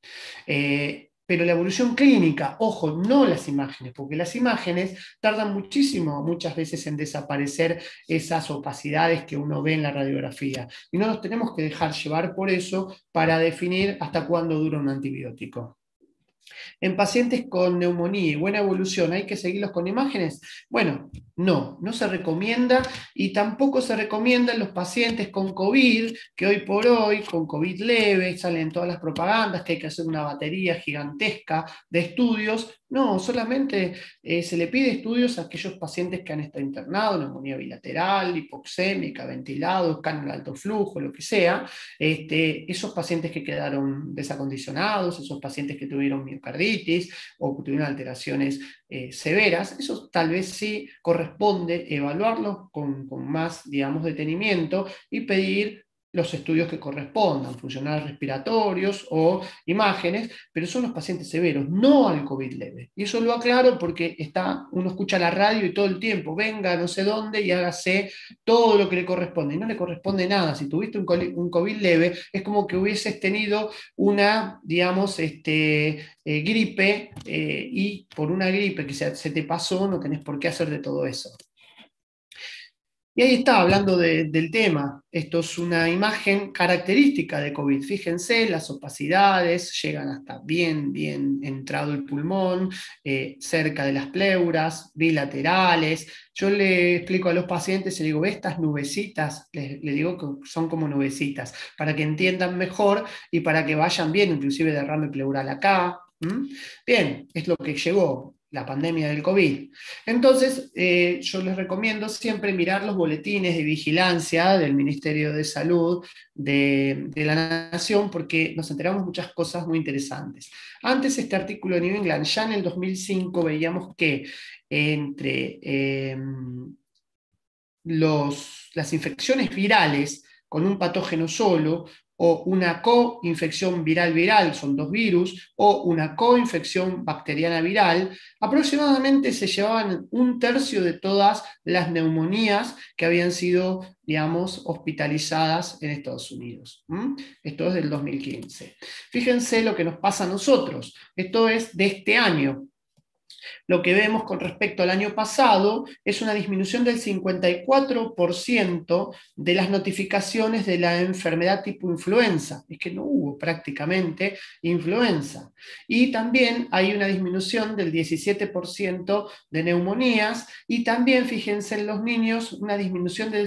Pero la evolución clínica, ojo, no las imágenes, porque las imágenes tardan muchísimo, muchas veces en desaparecer esas opacidades que uno ve en la radiografía. Y no nos tenemos que dejar llevar por eso para definir hasta cuándo dura un antibiótico. En pacientes con neumonía y buena evolución, ¿hay que seguirlos con imágenes? Bueno, no se recomienda, y tampoco se recomienda en los pacientes con COVID, que hoy por hoy, con COVID leve, salen todas las propagandas que hay que hacer una batería gigantesca de estudios. No, solamente se le pide estudios a aquellos pacientes que han estado internados, neumonía bilateral, hipoxémica, ventilados, cánula de alto flujo, lo que sea. Esos pacientes que quedaron desacondicionados, esos pacientes que tuvieron miocarditis o que tuvieron alteraciones severas, eso tal vez sí corresponde evaluarlos con más, digamos, detenimiento y pedir los estudios que correspondan, funcionales respiratorios o imágenes, pero son los pacientes severos, no al COVID leve. Y eso lo aclaro porque uno escucha la radio y todo el tiempo, venga no sé dónde y hágase todo lo que le corresponde. Y no le corresponde nada. Si tuviste un COVID leve, es como que hubieses tenido una, digamos, gripe, y por una gripe que se te pasó, no tenés por qué hacer de todo eso. Y ahí está, hablando del tema. Esto es una imagen característica de COVID. Fíjense, las opacidades llegan hasta bien entrado el pulmón, cerca de las pleuras, bilaterales. Yo le explico a los pacientes y le digo, ¿ve estas nubecitas? Le digo que son como nubecitas, para que entiendan mejor y para que vayan bien, inclusive derrame pleural acá. Bien, es lo que llegó la pandemia del COVID. Entonces, yo les recomiendo siempre mirar los boletines de vigilancia del Ministerio de Salud de la Nación, porque nos enteramos muchas cosas muy interesantes. Antes, este artículo de New England, ya en el 2005 veíamos que entre las infecciones virales con un patógeno solo, o una coinfección viral-viral, son dos virus, o una coinfección bacteriana viral, aproximadamente se llevaban 1/3 de todas las neumonías que habían sido, digamos, hospitalizadas en Estados Unidos. Esto es del 2015. Fíjense lo que nos pasa a nosotros. Esto es de este año. Lo que vemos con respecto al año pasado es una disminución del 54% de las notificaciones de la enfermedad tipo influenza. Es que no hubo prácticamente influenza. Y también hay una disminución del 17% de neumonías, y también, fíjense en los niños, una disminución del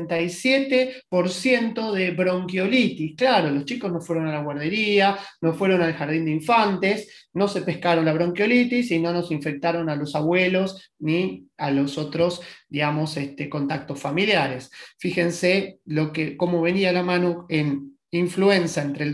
67% de bronquiolitis. Claro, los chicos no fueron a la guardería, no fueron al jardín de infantes, no se pescaron la bronquiolitis y no nos infectaron a los abuelos ni a los otros, digamos, contactos familiares. Fíjense cómo venía la mano en influenza entre el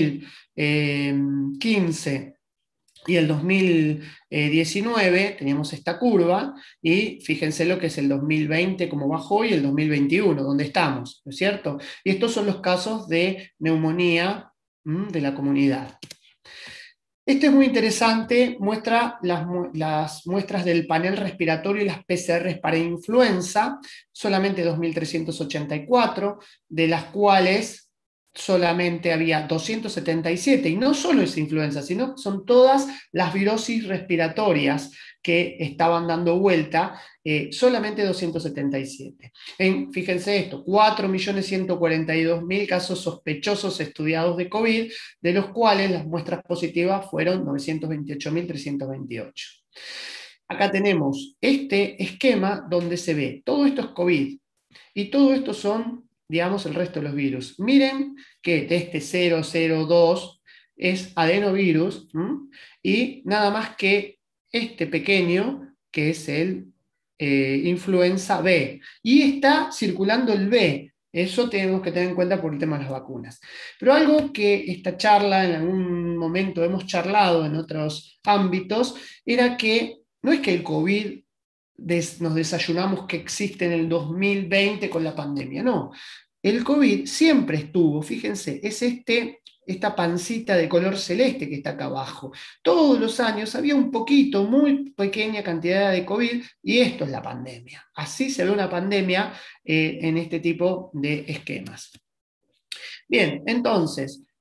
2015 y el 2019, teníamos esta curva, y fíjense lo que es el 2020, cómo bajó, y el 2021, donde estamos, ¿no es cierto? Y estos son los casos de neumonía de la comunidad. Este es muy interesante, muestra las muestras del panel respiratorio y las PCRs para influenza, solamente 2.384, de las cuales solamente había 277, y no solo es influenza, sino son todas las virosis respiratorias que estaban dando vuelta, solamente 277. Fíjense esto, 4.142.000 casos sospechosos estudiados de COVID, de los cuales las muestras positivas fueron 928.328. Acá tenemos este esquema donde se ve, todo esto es COVID, y todo esto son, digamos, el resto de los virus. Miren que de este 002 es adenovirus, y nada más que este pequeño, que es el influenza B. Y está circulando el B. Eso tenemos que tener en cuenta por el tema de las vacunas. Pero algo que esta charla, en algún momento hemos charlado en otros ámbitos, era que no es que el COVID nos desayunamos que existe en el 2020 con la pandemia, no. El COVID siempre estuvo, fíjense, es esta pancita de color celeste que está acá abajo. Todos los años había un poquito, muy pequeña cantidad de COVID, y esto es la pandemia. Así se ve una pandemia en este tipo de esquemas. Bien, entonces,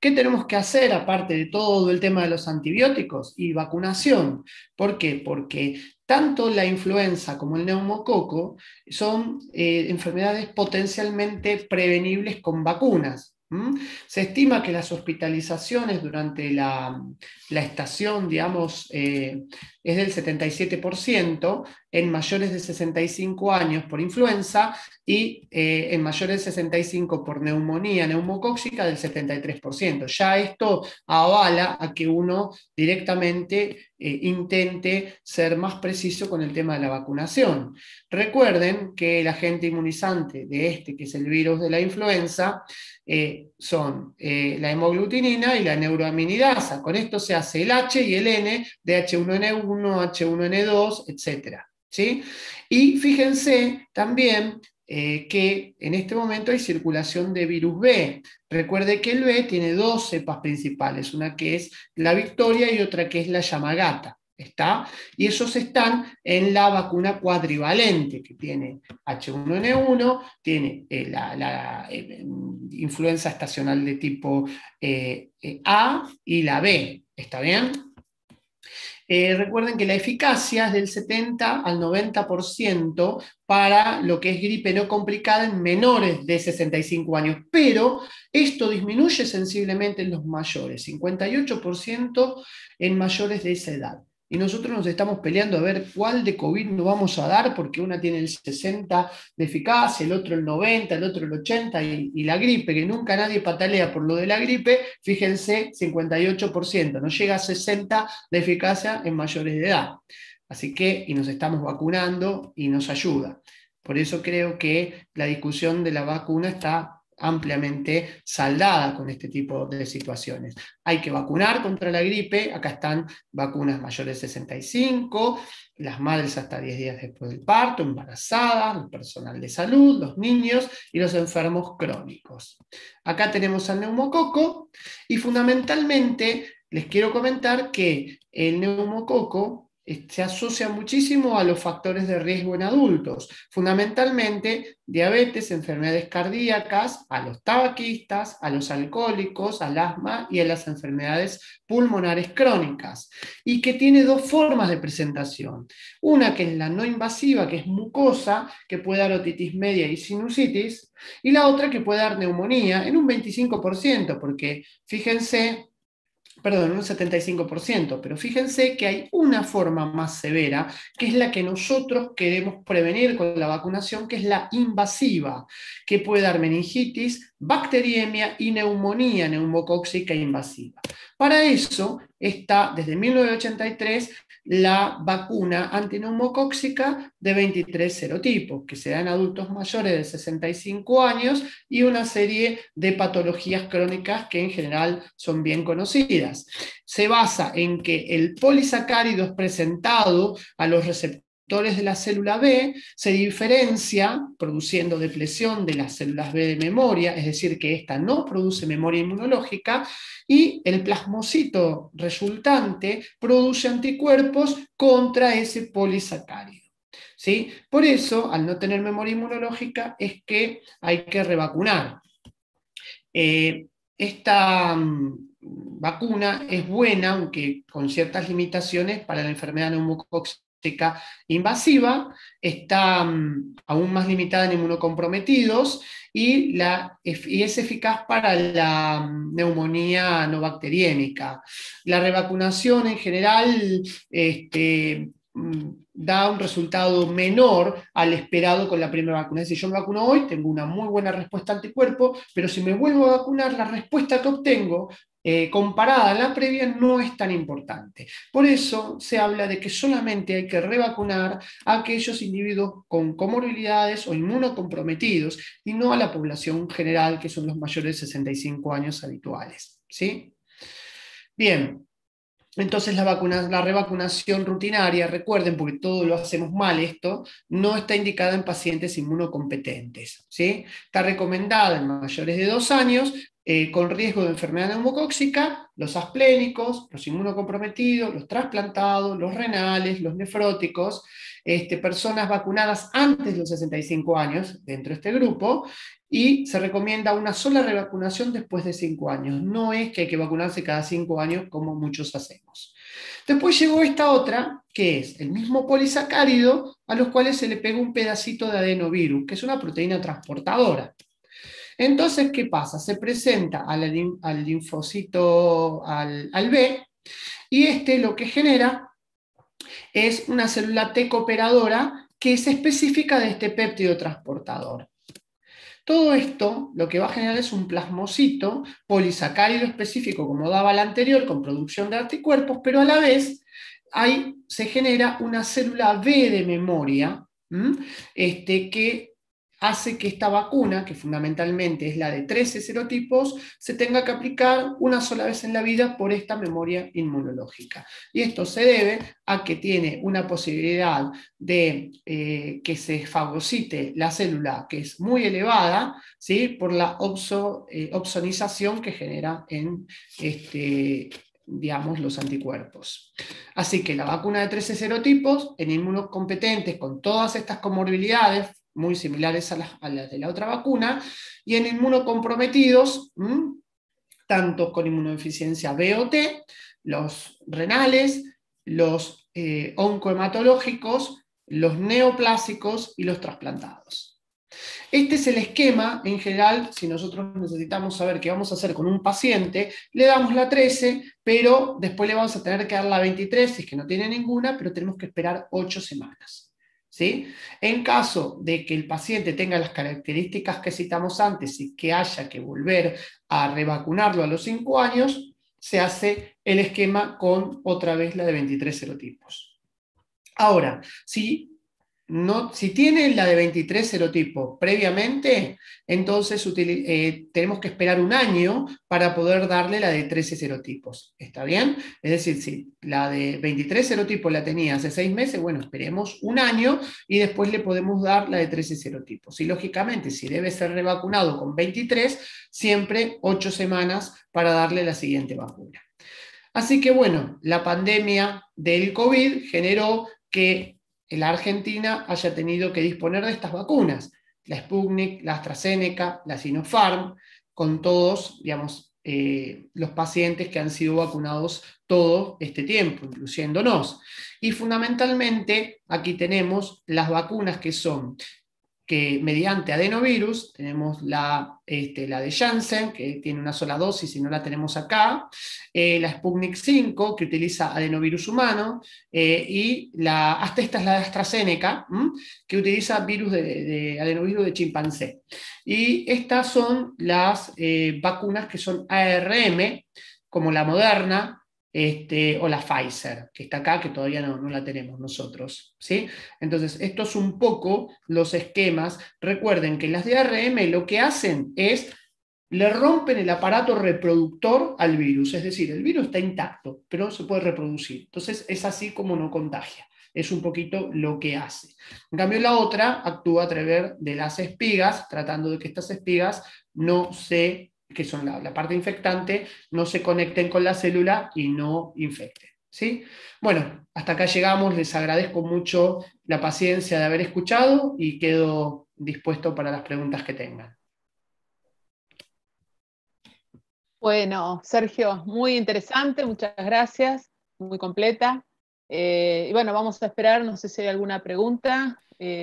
¿Qué tenemos que hacer aparte de todo el tema de los antibióticos? Y vacunación. ¿Por qué? Porque tanto la influenza como el neumococo son enfermedades potencialmente prevenibles con vacunas. Se estima que las hospitalizaciones durante la estación, digamos, es del 77% en mayores de 65 años por influenza y en mayores de 65 por neumonía neumocóxica del 73%. Ya esto avala a que uno directamente intente ser más preciso con el tema de la vacunación. Recuerden que el agente inmunizante de este, que es el virus de la influenza, son la hemoglutinina y la neuroaminidasa. Con esto se hace el H y el N de H1N1, H1N2, etc. ¿Sí? Y fíjense también que en este momento hay circulación de virus B. Recuerde que el B tiene dos cepas principales, una que es la Victoria y otra que es la Yamagata. ¿Está? Y esos están en la vacuna cuadrivalente, que tiene H1N1, tiene la influenza estacional de tipo A y la B. ¿Está bien? Recuerden que la eficacia es del 70 al 90% para lo que es gripe no complicada en menores de 65 años, pero esto disminuye sensiblemente en los mayores, 58% en mayores de esa edad. Y nosotros nos estamos peleando a ver cuál de COVID nos vamos a dar, porque una tiene el 60 de eficacia, el otro el 90, el otro el 80, y la gripe, que nunca nadie patalea por lo de la gripe, fíjense, 58%, no llega a 60 de eficacia en mayores de edad. Así que, y nos estamos vacunando y nos ayuda. Por eso creo que la discusión de la vacuna está ampliamente saldada con este tipo de situaciones. Hay que vacunar contra la gripe, acá están vacunas mayores de 65, las madres hasta 10 días después del parto, embarazadas, el personal de salud, los niños y los enfermos crónicos. Acá tenemos al neumococo y fundamentalmente les quiero comentar que el neumococo se asocia muchísimo a los factores de riesgo en adultos, fundamentalmente diabetes, enfermedades cardíacas, a los tabaquistas, a los alcohólicos, al asma y a las enfermedades pulmonares crónicas, y que tiene dos formas de presentación. Una que es la no invasiva, que es mucosa, que puede dar otitis media y sinusitis, y la otra que puede dar neumonía en un 25%, porque fíjense, perdón, un 75%, pero fíjense que hay una forma más severa, que es la que nosotros queremos prevenir con la vacunación, que es la invasiva, que puede dar meningitis, bacteriemia y neumonía neumocóxica invasiva. Para eso está desde 1983 la vacuna antineumocóxica de 23 serotipos, que se da en adultos mayores de 65 años y una serie de patologías crónicas que en general son bien conocidas. Se basa en que el polisacárido es presentado a los receptores de la célula B, se diferencia produciendo depresión de las células B de memoria, es decir, que esta no produce memoria inmunológica, y el plasmocito resultante produce anticuerpos contra ese polisacárido. ¿Sí? Por eso, al no tener memoria inmunológica, es que hay que revacunar. Esta vacuna es buena, aunque con ciertas limitaciones, para la enfermedad neumocóxica invasiva, está aún más limitada en inmunocomprometidos y es eficaz para la neumonía no bacteriémica. La revacunación en general da un resultado menor al esperado con la primera vacuna. Es decir, yo me vacuno hoy, tengo una muy buena respuesta anticuerpo, pero si me vuelvo a vacunar, la respuesta que obtengo comparada a la previa no es tan importante. Por eso se habla de que solamente hay que revacunar a aquellos individuos con comorbilidades o inmunocomprometidos y no a la población general, que son los mayores de 65 años habituales. ¿Sí? Bien. Entonces la revacunación rutinaria, recuerden, porque todo lo hacemos mal esto, no está indicada en pacientes inmunocompetentes. ¿Sí? Está recomendada en mayores de 2 años, con riesgo de enfermedad neumocóxica, los asplénicos, los inmunocomprometidos, los trasplantados, los renales, los nefróticos, personas vacunadas antes de los 65 años dentro de este grupo, y se recomienda una sola revacunación después de 5 años. No es que hay que vacunarse cada 5 años como muchos hacemos. Después llegó esta otra, que es el mismo polisacárido a los cuales se le pega un pedacito de adenovirus, que es una proteína transportadora. Entonces, ¿qué pasa? Se presenta al linfocito, al B, y lo que genera es una célula T cooperadora que es específica de este péptido transportador. Todo esto lo que va a generar es un plasmocito polisacárido específico, como daba la anterior, con producción de anticuerpos, pero a la vez ahí se genera una célula B de memoria, que hace que esta vacuna, que fundamentalmente es la de 13 serotipos, se tenga que aplicar una sola vez en la vida por esta memoria inmunológica. Y esto se debe a que tiene una posibilidad de que se fagocite la célula, que es muy elevada, ¿sí? Por la opsonización que genera en digamos, los anticuerpos. Así que la vacuna de 13 serotipos, en inmunocompetentes con todas estas comorbilidades, muy similares a las de la otra vacuna, y en inmunocomprometidos, tanto con inmunodeficiencia B o T, los renales, los oncohematológicos, los neoplásicos y los trasplantados. Este es el esquema, en general, si nosotros necesitamos saber qué vamos a hacer con un paciente, le damos la 13, pero después le vamos a tener que dar la 23, si es que no tiene ninguna, pero tenemos que esperar 8 semanas. ¿Sí? En caso de que el paciente tenga las características que citamos antes y que haya que volver a revacunarlo a los 5 años, se hace el esquema con otra vez la de 23 serotipos. Ahora, si tiene la de 23 serotipos previamente, entonces tenemos que esperar un año para poder darle la de 13 serotipos. ¿Está bien? Es decir, si la de 23 serotipos la tenía hace 6 meses, bueno, esperemos un año y después le podemos dar la de 13 serotipos. Y lógicamente, si debe ser revacunado con 23, siempre 8 semanas para darle la siguiente vacuna. Así que bueno, la pandemia del COVID generó que la Argentina haya tenido que disponer de estas vacunas, la Sputnik, la AstraZeneca, la Sinopharm, con todos, digamos, los pacientes que han sido vacunados todo este tiempo, incluyéndonos. Y fundamentalmente aquí tenemos las vacunas que mediante adenovirus, tenemos la de Janssen, que tiene una sola dosis y no la tenemos acá, la Sputnik 5, que utiliza adenovirus humano, y hasta esta es la de AstraZeneca, que utiliza virus de adenovirus de chimpancé. Y estas son las vacunas que son ARM, como la Moderna, o la Pfizer, que está acá, que todavía no la tenemos nosotros, ¿sí? Entonces, estos son un poco los esquemas. Recuerden que las de ARM lo que hacen es, le rompen el aparato reproductor al virus, es decir, el virus está intacto, pero se puede reproducir. Entonces, es así como no contagia. Es un poquito lo que hace. En cambio, la otra actúa a través de las espigas, tratando de que estas espigas que son la parte infectante, no se conecten con la célula y no infecten. ¿Sí? Bueno, hasta acá llegamos, les agradezco mucho la paciencia de haber escuchado y quedo dispuesto para las preguntas que tengan. Bueno, Sergio, muy interesante, muchas gracias, muy completa. Y bueno, vamos a esperar, no sé si hay alguna pregunta.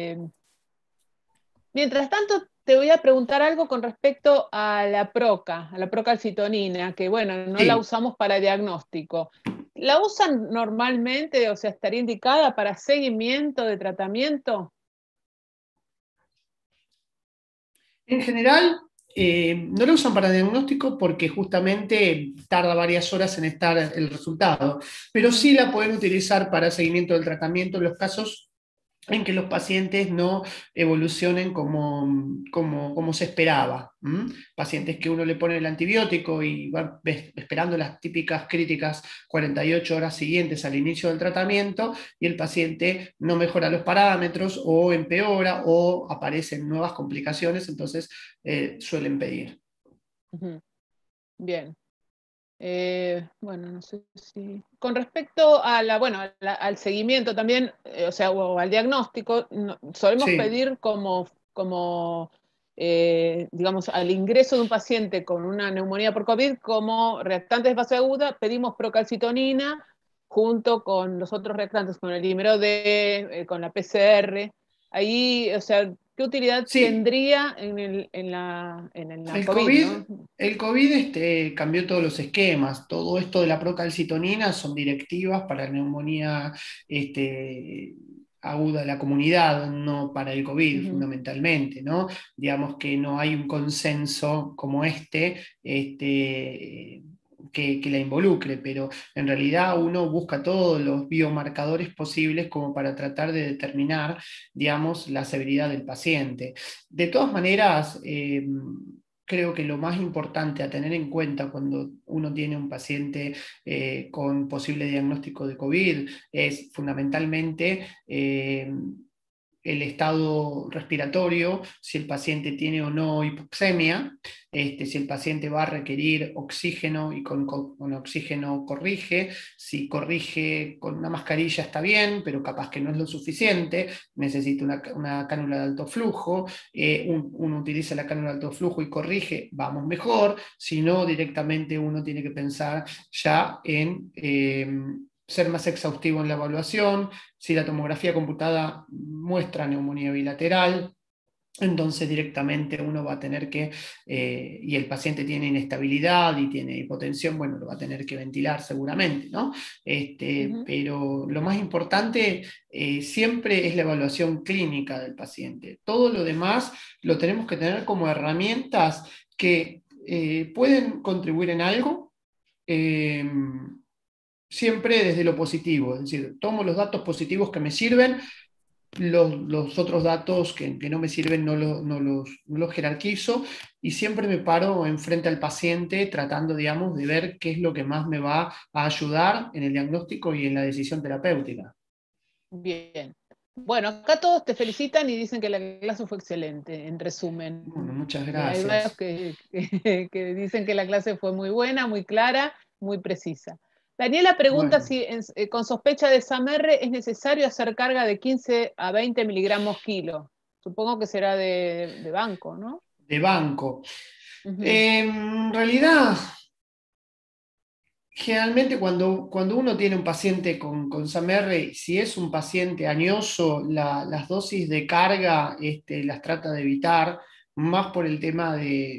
Mientras tanto, te voy a preguntar algo con respecto a la procalcitonina, que bueno, no la Sí. usamos para diagnóstico. ¿La usan normalmente, o sea, estaría indicada para seguimiento de tratamiento? En general, no lo usan para diagnóstico porque justamente tarda varias horas en estar el resultado, pero sí la pueden utilizar para seguimiento del tratamiento en los casos en que los pacientes no evolucionen como se esperaba. Pacientes que uno le pone el antibiótico y va esperando las típicas críticas 48 horas siguientes al inicio del tratamiento y el paciente no mejora los parámetros o empeora o aparecen nuevas complicaciones, entonces suelen pedir. bien. Bueno, no sé si. Con respecto a al seguimiento también, o sea, o al diagnóstico, solemos Sí. pedir digamos, al ingreso de un paciente con una neumonía por COVID, como reactantes de fase aguda, pedimos procalcitonina junto con los otros reactantes, con el dímero D, con la PCR. Ahí, o sea, ¿qué utilidad Sí, tendría en la el COVID, COVID, ¿no? el COVID cambió todos los esquemas. Todo esto de la procalcitonina son directivas para neumonía este, aguda de la comunidad, no para el COVID Ujú, fundamentalmente, ¿no? Digamos que no hay un consenso como que la involucre, pero en realidad uno busca todos los biomarcadores posibles como para tratar de determinar, digamos, la severidad del paciente. De todas maneras, creo que lo más importante a tener en cuenta cuando uno tiene un paciente con posible diagnóstico de COVID es fundamentalmente el estado respiratorio, si el paciente tiene o no hipoxemia, si el paciente va a requerir oxígeno y con oxígeno corrige, si corrige con una mascarilla está bien, pero capaz que no es lo suficiente, necesita una cánula de alto flujo, uno utiliza la cánula de alto flujo y corrige, vamos mejor, si no directamente uno tiene que pensar ya en ser más exhaustivo en la evaluación. Si la tomografía computada muestra neumonía bilateral, entonces directamente uno va a tener y el paciente tiene inestabilidad y tiene hipotensión, bueno, lo va a tener que ventilar seguramente, ¿no? ujú. Pero lo más importante siempre es la evaluación clínica del paciente. Todo lo demás lo tenemos que tener como herramientas que pueden contribuir en algo. eh, Siempre desde lo positivo, es decir, tomo los datos positivos que me sirven, los otros datos que no me sirven no los jerarquizo y siempre me paro enfrente al paciente tratando, digamos, de ver qué es lo que más me va a ayudar en el diagnóstico y en la decisión terapéutica. Bien. Bueno, acá todos te felicitan y dicen que la clase fue excelente, en resumen. Bueno, muchas Hay varios gracias. que dicen que la clase fue muy buena, muy clara, muy precisa. Daniela pregunta Bueno, si con sospecha de SAMR es necesario hacer carga de 15 a 20 miligramos kilo. Supongo que será de banco, ¿no? de banco. Ujú, En realidad, generalmente cuando uno tiene un paciente con SAMR, si es un paciente añoso, las dosis de carga las trata de evitar, más por el tema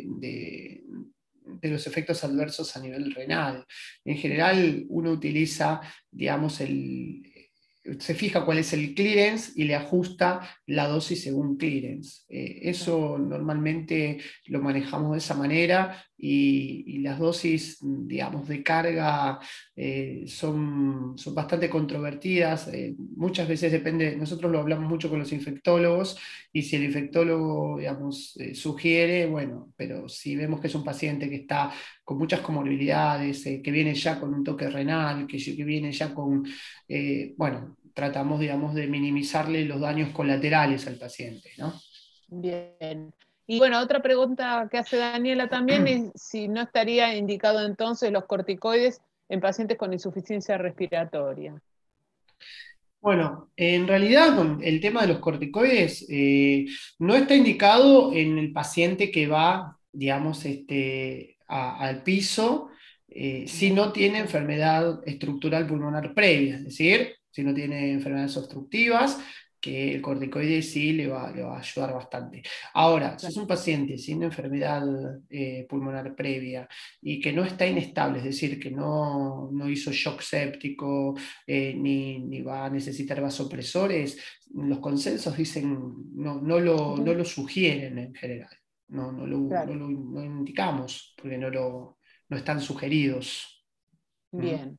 de los efectos adversos a nivel renal. En general, uno utiliza, digamos, se fija cuál es el clearance y le ajusta la dosis según clearance. claro. Eso normalmente lo manejamos de esa manera y las dosis, digamos, de carga son bastante controvertidas. Muchas veces depende, nosotros lo hablamos mucho con los infectólogos y si el infectólogo, digamos, sugiere, bueno, pero si vemos que es un paciente que está con muchas comorbilidades, que viene ya con un toque renal, que viene ya con, bueno, tratamos, digamos, de minimizarle los daños colaterales al paciente, ¿no? Bien. Y bueno, otra pregunta que hace Daniela también es si no estaría indicado entonces los corticoides en pacientes con insuficiencia respiratoria. Bueno, en realidad el tema de los corticoides no está indicado en el paciente que va, digamos, al piso si Ujú, no tiene enfermedad estructural pulmonar previa, es decir, si no tiene enfermedades obstructivas, que el corticoide sí le va a ayudar bastante. Ahora, si es claro. un paciente sin enfermedad pulmonar previa y que no está inestable, es decir, que no hizo shock séptico, ni va a necesitar vasopresores, los consensos dicen, no Ujú, lo sugieren en general, claro. no indicamos, porque no están sugeridos. ¿Mm? Bien.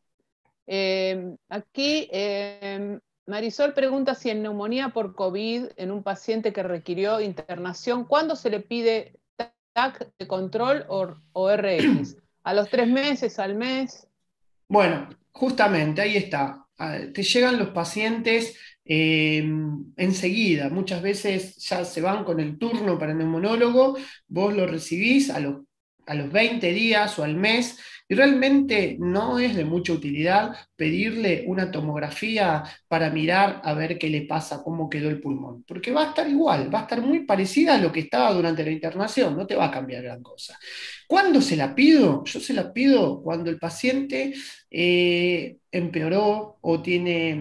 Aquí Marisol pregunta si en neumonía por COVID en un paciente que requirió internación, ¿cuándo se le pide TAC de control o RX? ¿A los 3 meses, al mes? Bueno, justamente ahí está. Te llegan los pacientes enseguida. Muchas veces ya se van con el turno para el neumonólogo, vos lo recibís a los 20 días o al mes, y realmente no es de mucha utilidad pedirle una tomografía para mirar a ver qué le pasa, cómo quedó el pulmón, porque va a estar igual, va a estar muy parecida a lo que estaba durante la internación, no te va a cambiar gran cosa. ¿Cuándo se la pido? Yo se la pido cuando el paciente empeoró o tiene...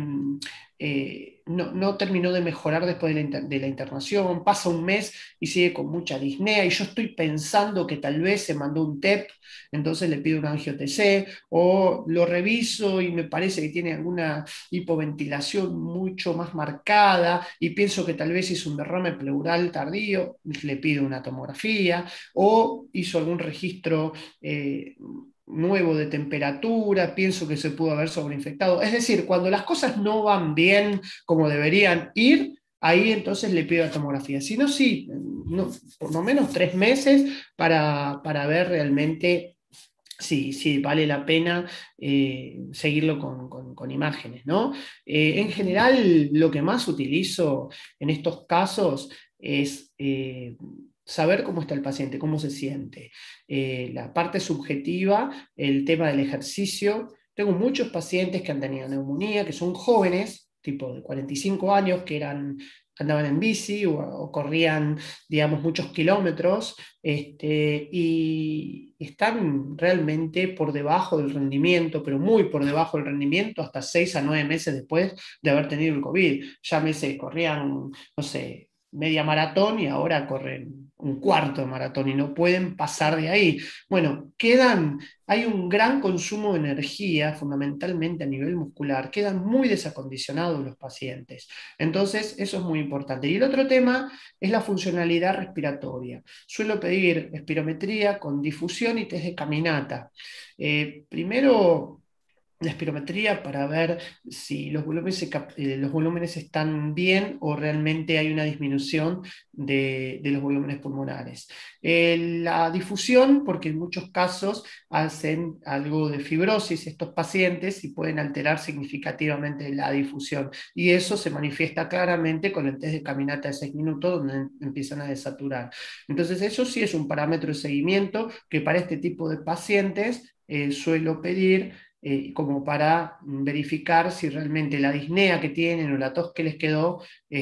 no terminó de mejorar después de la internación, pasa un mes y sigue con mucha disnea, y yo estoy pensando que tal vez se mandó un TEP, entonces le pido un angio-TC, o lo reviso y me parece que tiene alguna hipoventilación mucho más marcada, y pienso que tal vez hizo un derrame pleural tardío, le pido una tomografía, o hizo algún registro nuevo de temperatura, pienso que se pudo haber sobreinfectado. Es decir, cuando las cosas no van bien como deberían ir, ahí entonces le pido la tomografía. Si no, sí, no, por lo menos 3 meses para ver realmente si vale la pena seguirlo con imágenes, ¿no? En general, lo que más utilizo en estos casos es saber cómo está el paciente, cómo se siente. La parte subjetiva, el tema del ejercicio. Tengo muchos pacientes que han tenido neumonía, que son jóvenes, tipo de 45 años, que andaban en bici o corrían, digamos, muchos kilómetros, y están realmente por debajo del rendimiento, pero muy por debajo del rendimiento, hasta 6 a 9 meses después de haber tenido el COVID. Llámese, corrían, no sé, media maratón y ahora corren un cuarto de maratón y no pueden pasar de ahí. Bueno, hay un gran consumo de energía, fundamentalmente a nivel muscular, quedan muy desacondicionados los pacientes. Entonces, eso es muy importante. Y el otro tema es la funcionalidad respiratoria. Suelo pedir espirometría con difusión y test de caminata. Primero, la espirometría para ver si los volúmenes están bien o realmente hay una disminución de los volúmenes pulmonares. La difusión, porque en muchos casos hacen algo de fibrosis estos pacientes y pueden alterar significativamente la difusión. Y eso se manifiesta claramente con el test de caminata de 6 minutos, donde empiezan a desaturar. Entonces, eso sí es un parámetro de seguimiento que para este tipo de pacientes suelo pedir como para verificar si realmente la disnea que tienen o la tos que les quedó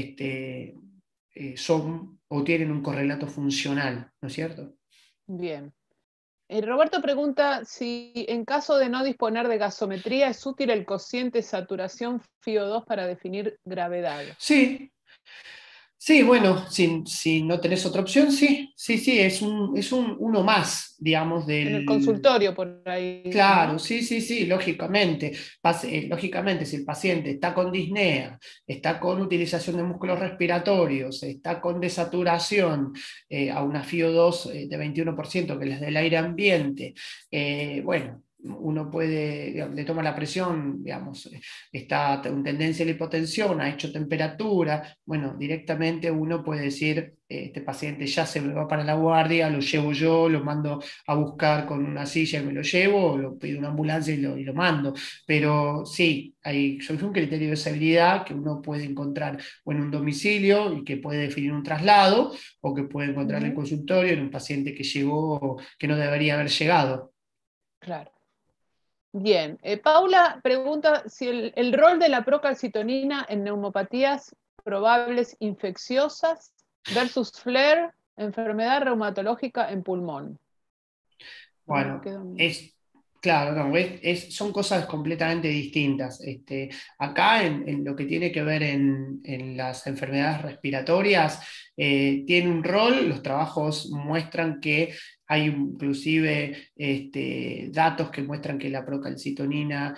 son o tienen un correlato funcional, ¿no es cierto? Bien. Roberto pregunta si en caso de no disponer de gasometría es útil el cociente saturación FiO2 para definir gravedad. Sí, sí, bueno, si no tenés otra opción, sí, sí, sí, es un uno más, digamos, En el del... consultorio por ahí, Claro, ¿no? sí, sí, sí, lógicamente. Lógicamente, si el paciente está con disnea, está con utilización de músculos respiratorios, está con desaturación a una FiO2 de 21% que les dé el aire ambiente, bueno, uno puede, digamos, le toma la presión, digamos, está en tendencia a la hipotensión, ha hecho temperatura, bueno, directamente uno puede decir, este paciente ya se me va para la guardia, lo llevo yo, lo mando a buscar con una silla y me lo llevo, o lo pido una ambulancia y lo mando. Pero sí, hay un criterio de seguridad que uno puede encontrar o en un domicilio y que puede definir un traslado, o que puede encontrar en el Ujú, consultorio en un paciente que llegó, que no debería haber llegado. claro. Bien. Paula pregunta si el rol de la procalcitonina en neumopatías probables infecciosas versus flare, enfermedad reumatológica en pulmón. No me Bueno, quedo. claro, no, son cosas completamente distintas. Acá en lo que tiene que ver en las enfermedades respiratorias, tiene un rol, los trabajos muestran que hay inclusive datos que muestran que la procalcitonina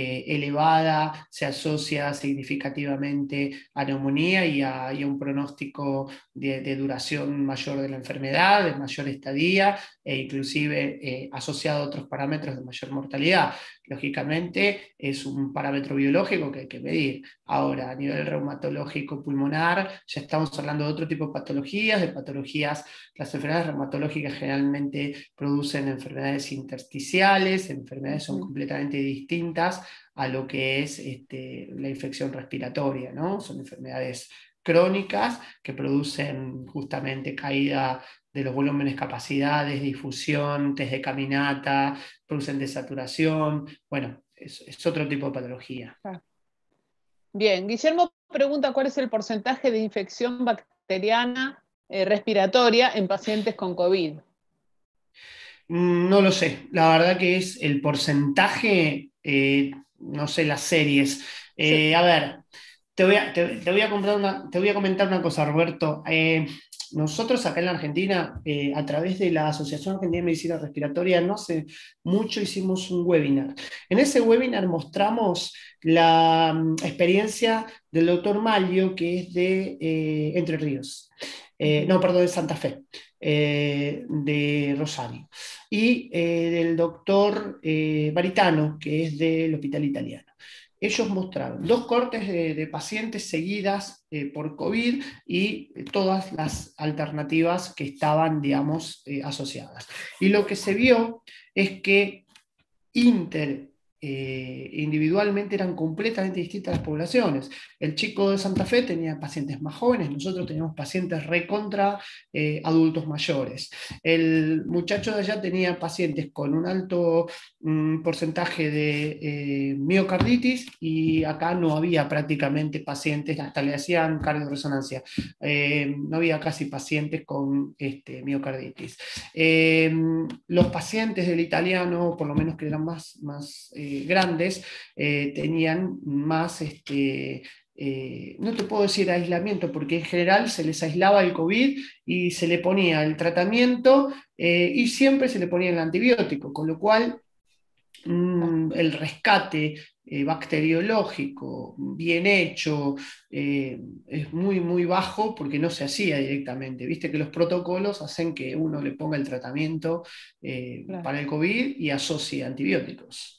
elevada se asocia significativamente a neumonía y a un pronóstico de duración mayor de la enfermedad, de mayor estadía, e inclusive asociado a otros parámetros de mayor mortalidad. Lógicamente es un parámetro biológico que hay que medir. Ahora, a nivel reumatológico pulmonar, ya estamos hablando de otro tipo de patologías. Las enfermedades reumatológicas generalmente producen enfermedades intersticiales, enfermedades son Ujú. completamente distintas a lo que es la infección respiratoria, ¿no? Son enfermedades crónicas que producen justamente caída de los volúmenes, capacidades, difusión, test de caminata, producen desaturación. Bueno, es otro tipo de patología. Ah. Bien, Guillermo pregunta cuál es el porcentaje de infección bacteriana respiratoria en pacientes con COVID. No lo sé, la verdad que es el porcentaje, no sé, las series. Sí. A ver, te voy a te voy a comentar una cosa, Roberto. Nosotros acá en la Argentina, a través de la Asociación Argentina de Medicina Respiratoria, no hace mucho hicimos un webinar. En ese webinar mostramos la experiencia del doctor Maglio, que es de Entre Ríos. No, perdón, de Santa Fe, de Rosario, y del doctor Baritano, que es del Hospital Italiano. Ellos mostraron dos cortes de pacientes seguidas por COVID y todas las alternativas que estaban, digamos, asociadas. Y lo que se vio es que individualmente eran completamente distintas las poblaciones. El chico de Santa Fe tenía pacientes más jóvenes, nosotros teníamos pacientes recontra adultos mayores. El muchacho de allá tenía pacientes con un alto porcentaje de miocarditis y acá no había prácticamente pacientes, hasta le hacían cardioresonancia. No había casi pacientes con miocarditis. Los pacientes del italiano, por lo menos que eran más grandes, tenían más, no te puedo decir aislamiento, porque en general se les aislaba el COVID y se le ponía el tratamiento y siempre se le ponía el antibiótico, con lo cual el rescate bacteriológico bien hecho es muy bajo porque no se hacía directamente. Viste que los protocolos hacen que uno le ponga el tratamiento Claro. para el COVID y asocie antibióticos.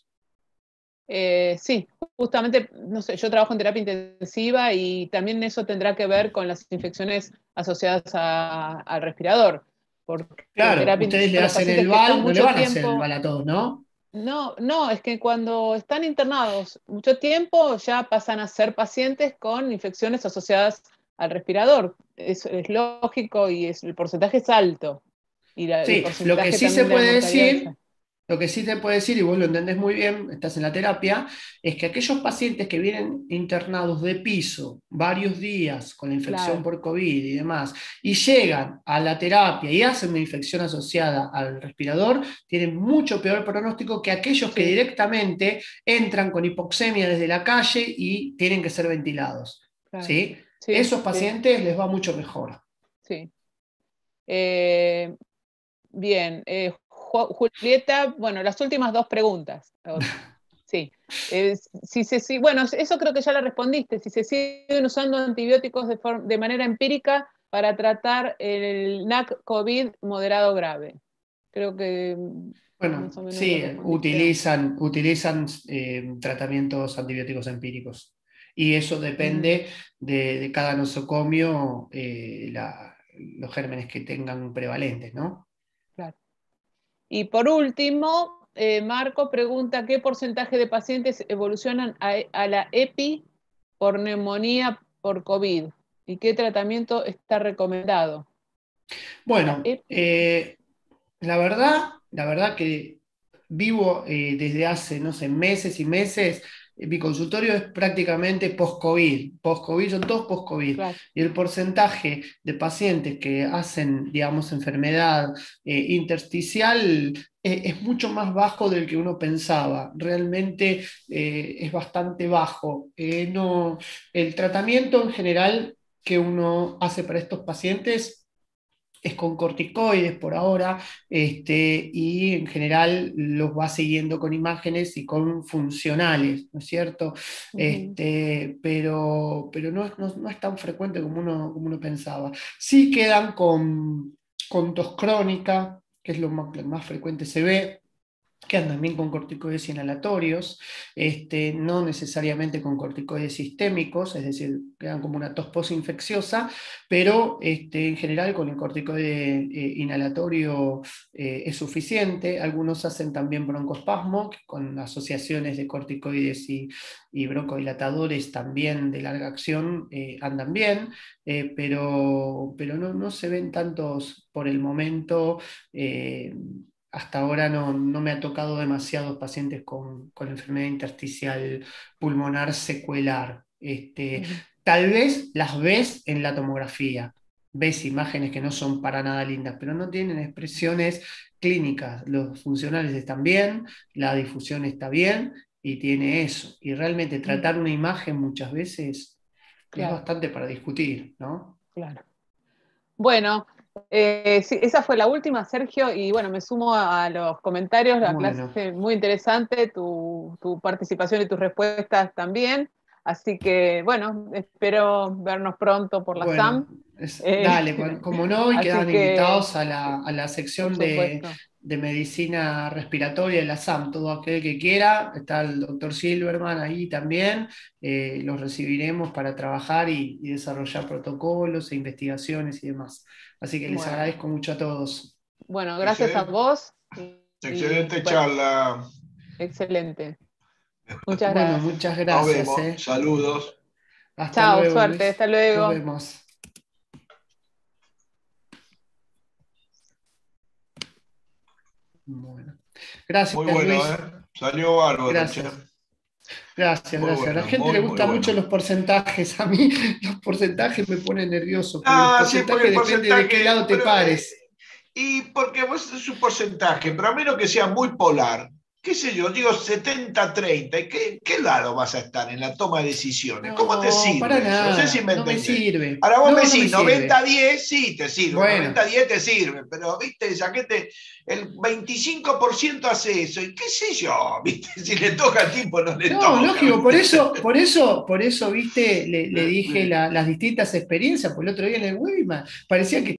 Sí, justamente, no sé, yo trabajo en terapia intensiva y también eso tendrá que ver con las infecciones asociadas al respirador, porque en Claro, terapia ustedes intensiva le los hacen pacientes el que están VAL, no le mucho van a hacer el tiempo, VAL a todos, ¿no? no, no, es que cuando están internados mucho tiempo ya pasan a ser pacientes con infecciones asociadas al respirador. Es lógico y el porcentaje es alto y el Sí, lo que porcentaje sí se también de la puede mortalidad es decir, alto. lo que sí te puede decir, y vos lo entendés muy bien, estás en la terapia, es que aquellos pacientes que vienen internados de piso varios días con la infección Claro, por COVID y demás, y llegan a la terapia y hacen una infección asociada al respirador, tienen mucho peor pronóstico que aquellos que sí, directamente entran con hipoxemia desde la calle y tienen que ser ventilados. claro, ¿Sí? sí, Esos sí, pacientes les va mucho mejor. sí. Eh, Bien, Julieta, bueno, las últimas dos preguntas. Sí. Sí, bueno, eso creo que ya la respondiste. Si se siguen usando antibióticos de manera empírica para tratar el NAC COVID moderado grave. Creo que más Bueno, o menos lo sí, respondiste. utilizan tratamientos antibióticos empíricos. Y eso Mm, depende de cada nosocomio, los gérmenes que tengan prevalentes, ¿no? claro. Y por último, Marco pregunta, ¿qué porcentaje de pacientes evolucionan a la EPI por neumonía por COVID? ¿Y qué tratamiento está recomendado? La Bueno, EPI. la verdad que vivo desde hace, no sé, meses y meses. Mi consultorio es prácticamente post-COVID. Post-COVID son todos post-COVID. Claro, Y el porcentaje de pacientes que hacen, digamos, enfermedad intersticial es mucho más bajo del que uno pensaba. Realmente es bastante bajo. No, el tratamiento en general que uno hace para estos pacientes es con corticoides por ahora, y en general los va siguiendo con imágenes y con funcionales, ¿no es cierto? ujú, Pero no es tan frecuente como uno pensaba. Sí quedan con tos crónica, que es lo más frecuente se ve, que andan bien con corticoides inhalatorios, no necesariamente con corticoides sistémicos, es decir, quedan como una tos postinfecciosa, pero en general con el corticoide inhalatorio es suficiente. Algunos hacen también broncoespasmo, que con asociaciones de corticoides y broncodilatadores también de larga acción andan bien, pero no se ven tantos por el momento. Hasta ahora no me ha tocado demasiados pacientes con enfermedad intersticial pulmonar secuelar. Ujú. Tal vez las ves en la tomografía, ves imágenes que no son para nada lindas, pero no tienen expresiones clínicas. Los funcionales están bien, la difusión está bien y tiene eso. Y realmente Ujú. tratar una imagen muchas veces es Claro, bastante para discutir, ¿no? claro. Bueno, sí, esa fue la última, Sergio, y bueno, me sumo a los comentarios, la Bueno. clase muy interesante, tu participación y tus respuestas también, así que bueno, espero vernos pronto por la Bueno, SAM. Eh, dale, como no, y así quedan que, invitados a la por sección supuesto. de medicina respiratoria de la SAM, todo aquel que quiera, está el doctor Silverman ahí también, los recibiremos para trabajar y desarrollar protocolos e investigaciones y demás. Así que les Bueno, agradezco mucho a todos. bueno, gracias a Excelente, vos y excelente bueno, charla. excelente. Muchas Bueno, gracias. muchas Nos gracias, vemos. eh. Saludos. Hasta Chao, luego, suerte, Luis. hasta Nos luego. vemos. Bueno, gracias, Muy bueno, ¿eh? Luis. Salió bárbaro, che. Gracias. Gracias, Muy gracias. A la bueno, gente le muy, muy gustan mucho bueno. los porcentajes. A mí los porcentajes me ponen nervioso, porque los Ah, sí, porque porcentajes el depende de qué porcentaje, lado te pares. y porque vos es un porcentaje, pero a menos que sea muy polar, qué sé yo, digo 70-30, ¿y qué lado vas a estar en la toma de decisiones? ¿Cómo te No, para sirve eso? No sé si nada. me No me entendés. sirve. Ahora vos me No, no me decís sirve. 90-10, sí te sirve, Bueno, 90-10 te sirve, pero viste, saquete, el 25% hace eso, y qué sé yo, viste, si le toca al tipo no le no, toca, lógico. Por viste. eso, viste, le dije las distintas experiencias. Por el otro día en el webinar parecía que